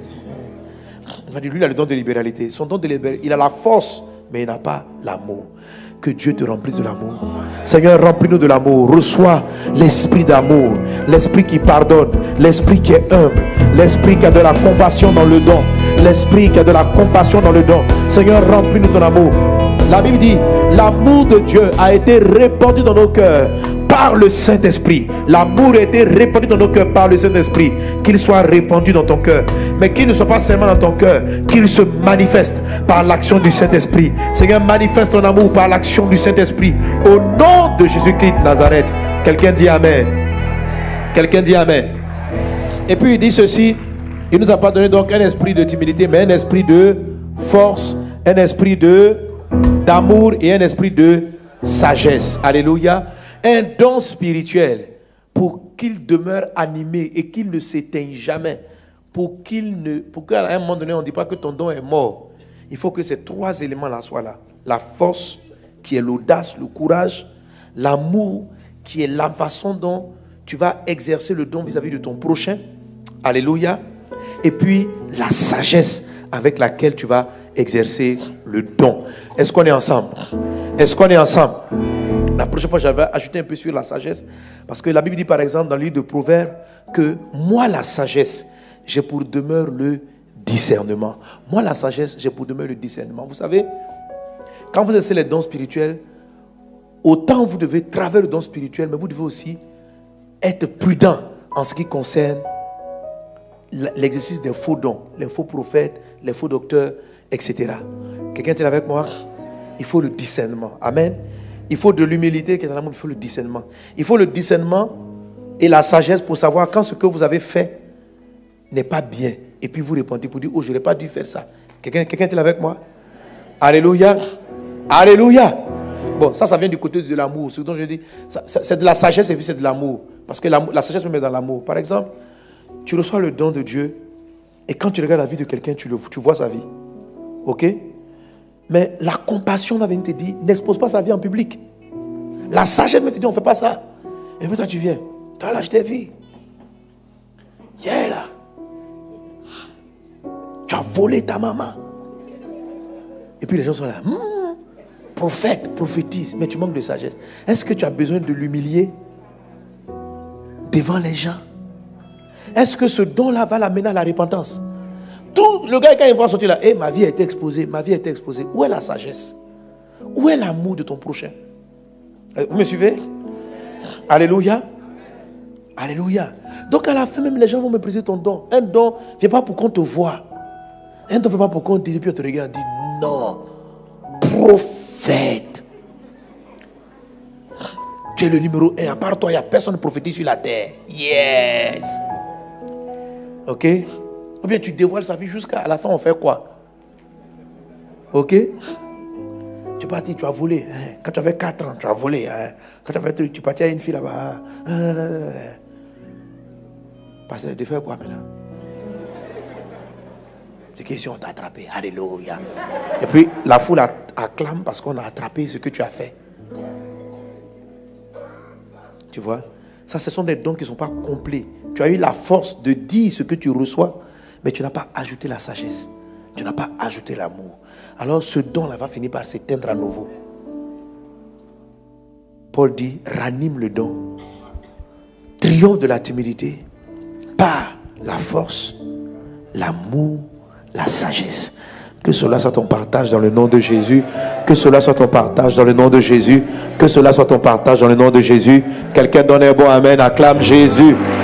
Il va dire lui il a le don de libéralité. Son don de libéralité, il a la force, mais il n'a pas l'amour. Que Dieu te remplisse de l'amour. Seigneur, remplis-nous de l'amour. Reçois l'esprit d'amour, l'esprit qui pardonne, l'esprit qui est humble, l'esprit qui a de la compassion dans le don, l'esprit qui a de la compassion dans le don. Seigneur, remplis-nous de ton amour. La Bible dit, l'amour de Dieu a été répandu dans nos cœurs par le Saint-Esprit. L'amour a été répandu dans nos cœurs par le Saint-Esprit. Qu'il soit répandu dans ton cœur. Mais qu'il ne soit pas seulement dans ton cœur, qu'il se manifeste par l'action du Saint-Esprit. Seigneur, manifeste ton amour par l'action du Saint-Esprit. Au nom de Jésus-Christ de Nazareth. Quelqu'un dit Amen. Quelqu'un dit Amen. Et puis il dit ceci. Il nous a pas donné donc un esprit de timidité, mais un esprit de force, un esprit de d'amour et un esprit de sagesse. Alléluia. Un don spirituel pour qu'il demeure animé et qu'il ne s'éteigne jamais. Pour qu'il ne, pour qu'à un moment donné, on ne dit pas que ton don est mort. Il faut que ces trois éléments-là soient là. La force, qui est l'audace, le courage. L'amour, qui est la façon dont tu vas exercer le don vis-à-vis de ton prochain. Alléluia. Et puis, la sagesse avec laquelle tu vas exercer le don. Est-ce qu'on est ensemble? Est-ce qu'on est ensemble? La prochaine fois, j'avais ajouté un peu sur la sagesse. Parce que la Bible dit par exemple dans le livre de Proverbes que moi, la sagesse, j'ai pour demeure le discernement. Moi, la sagesse, j'ai pour demeure le discernement. Vous savez, quand vous exercez les dons spirituels, autant vous devez travailler le don spirituel, mais vous devez aussi être prudent en ce qui concerne l'exercice des faux dons, les faux prophètes, les faux docteurs, et cetera. Quelqu'un est avec moi? Il faut le discernement. Amen. Il faut de l'humilité qui est dans l'amour, il faut le discernement. Il faut le discernement et la sagesse pour savoir quand ce que vous avez fait n'est pas bien. Et puis vous répondez pour dire, oh, je n'aurais pas dû faire ça. Quelqu'un quelqu'un est avec moi? Alléluia. Alléluia. Bon, ça, ça vient du côté de l'amour. Ce dont je dis, ça, ça, c'est de la sagesse et puis c'est de l'amour. Parce que la sagesse me met dans l'amour. Par exemple, tu reçois le don de Dieu et quand tu regardes la vie de quelqu'un, tu, le, tu vois sa vie. Ok? Mais la compassion va venir te dire, n'expose pas sa vie en public. La sagesse me te dit, on ne fait pas ça. Et puis toi, tu viens. Toi, là, je t'ai vu. Yeah, là. Tu as volé ta maman. Et puis les gens sont là. Hum, prophète, prophétise. Mais tu manques de sagesse. Est-ce que tu as besoin de l'humilier devant les gens? Est-ce que ce don-là va l'amener à la repentance? Tout le gars, quand il va sortir là, hey, ma vie a été exposée, ma vie a été exposée. Où est la sagesse? Où est l'amour de ton prochain? Vous me suivez? Alléluia. Alléluia. Donc à la fin, même les gens vont mépriser ton don. Un don ne vient pas pour qu'on te voie. Un don ne vient pas pour qu'on te dise, puis on te regarde et dit, non, prophète. Tu es le numéro un. À part toi, il n'y a personne qui prophétise sur la terre. Yes. Ok? Ou bien tu dévoiles sa vie jusqu'à la fin, on fait quoi? Ok? Tu es parti, tu as volé. Hein? Quand tu avais quatre ans, tu as volé. Hein? Quand tu avais tu es parti à une fille là-bas. Hein? Parce que de faire quoi maintenant? C'est question, on t'a attrapé. Alléluia. Et puis la foule acclame parce qu'on a attrapé ce que tu as fait. Tu vois? Ça, ce sont des dons qui ne sont pas complets. Tu as eu la force de dire ce que tu reçois, mais tu n'as pas ajouté la sagesse. Tu n'as pas ajouté l'amour. Alors ce don-là va finir par s'éteindre à nouveau. Paul dit, ranime le don. Triomphe de la timidité par la force, l'amour, la sagesse. Que cela soit ton partage dans le nom de Jésus. Que cela soit ton partage dans le nom de Jésus. Que cela soit ton partage dans le nom de Jésus. Quelqu'un donne un bon amen, acclame Jésus.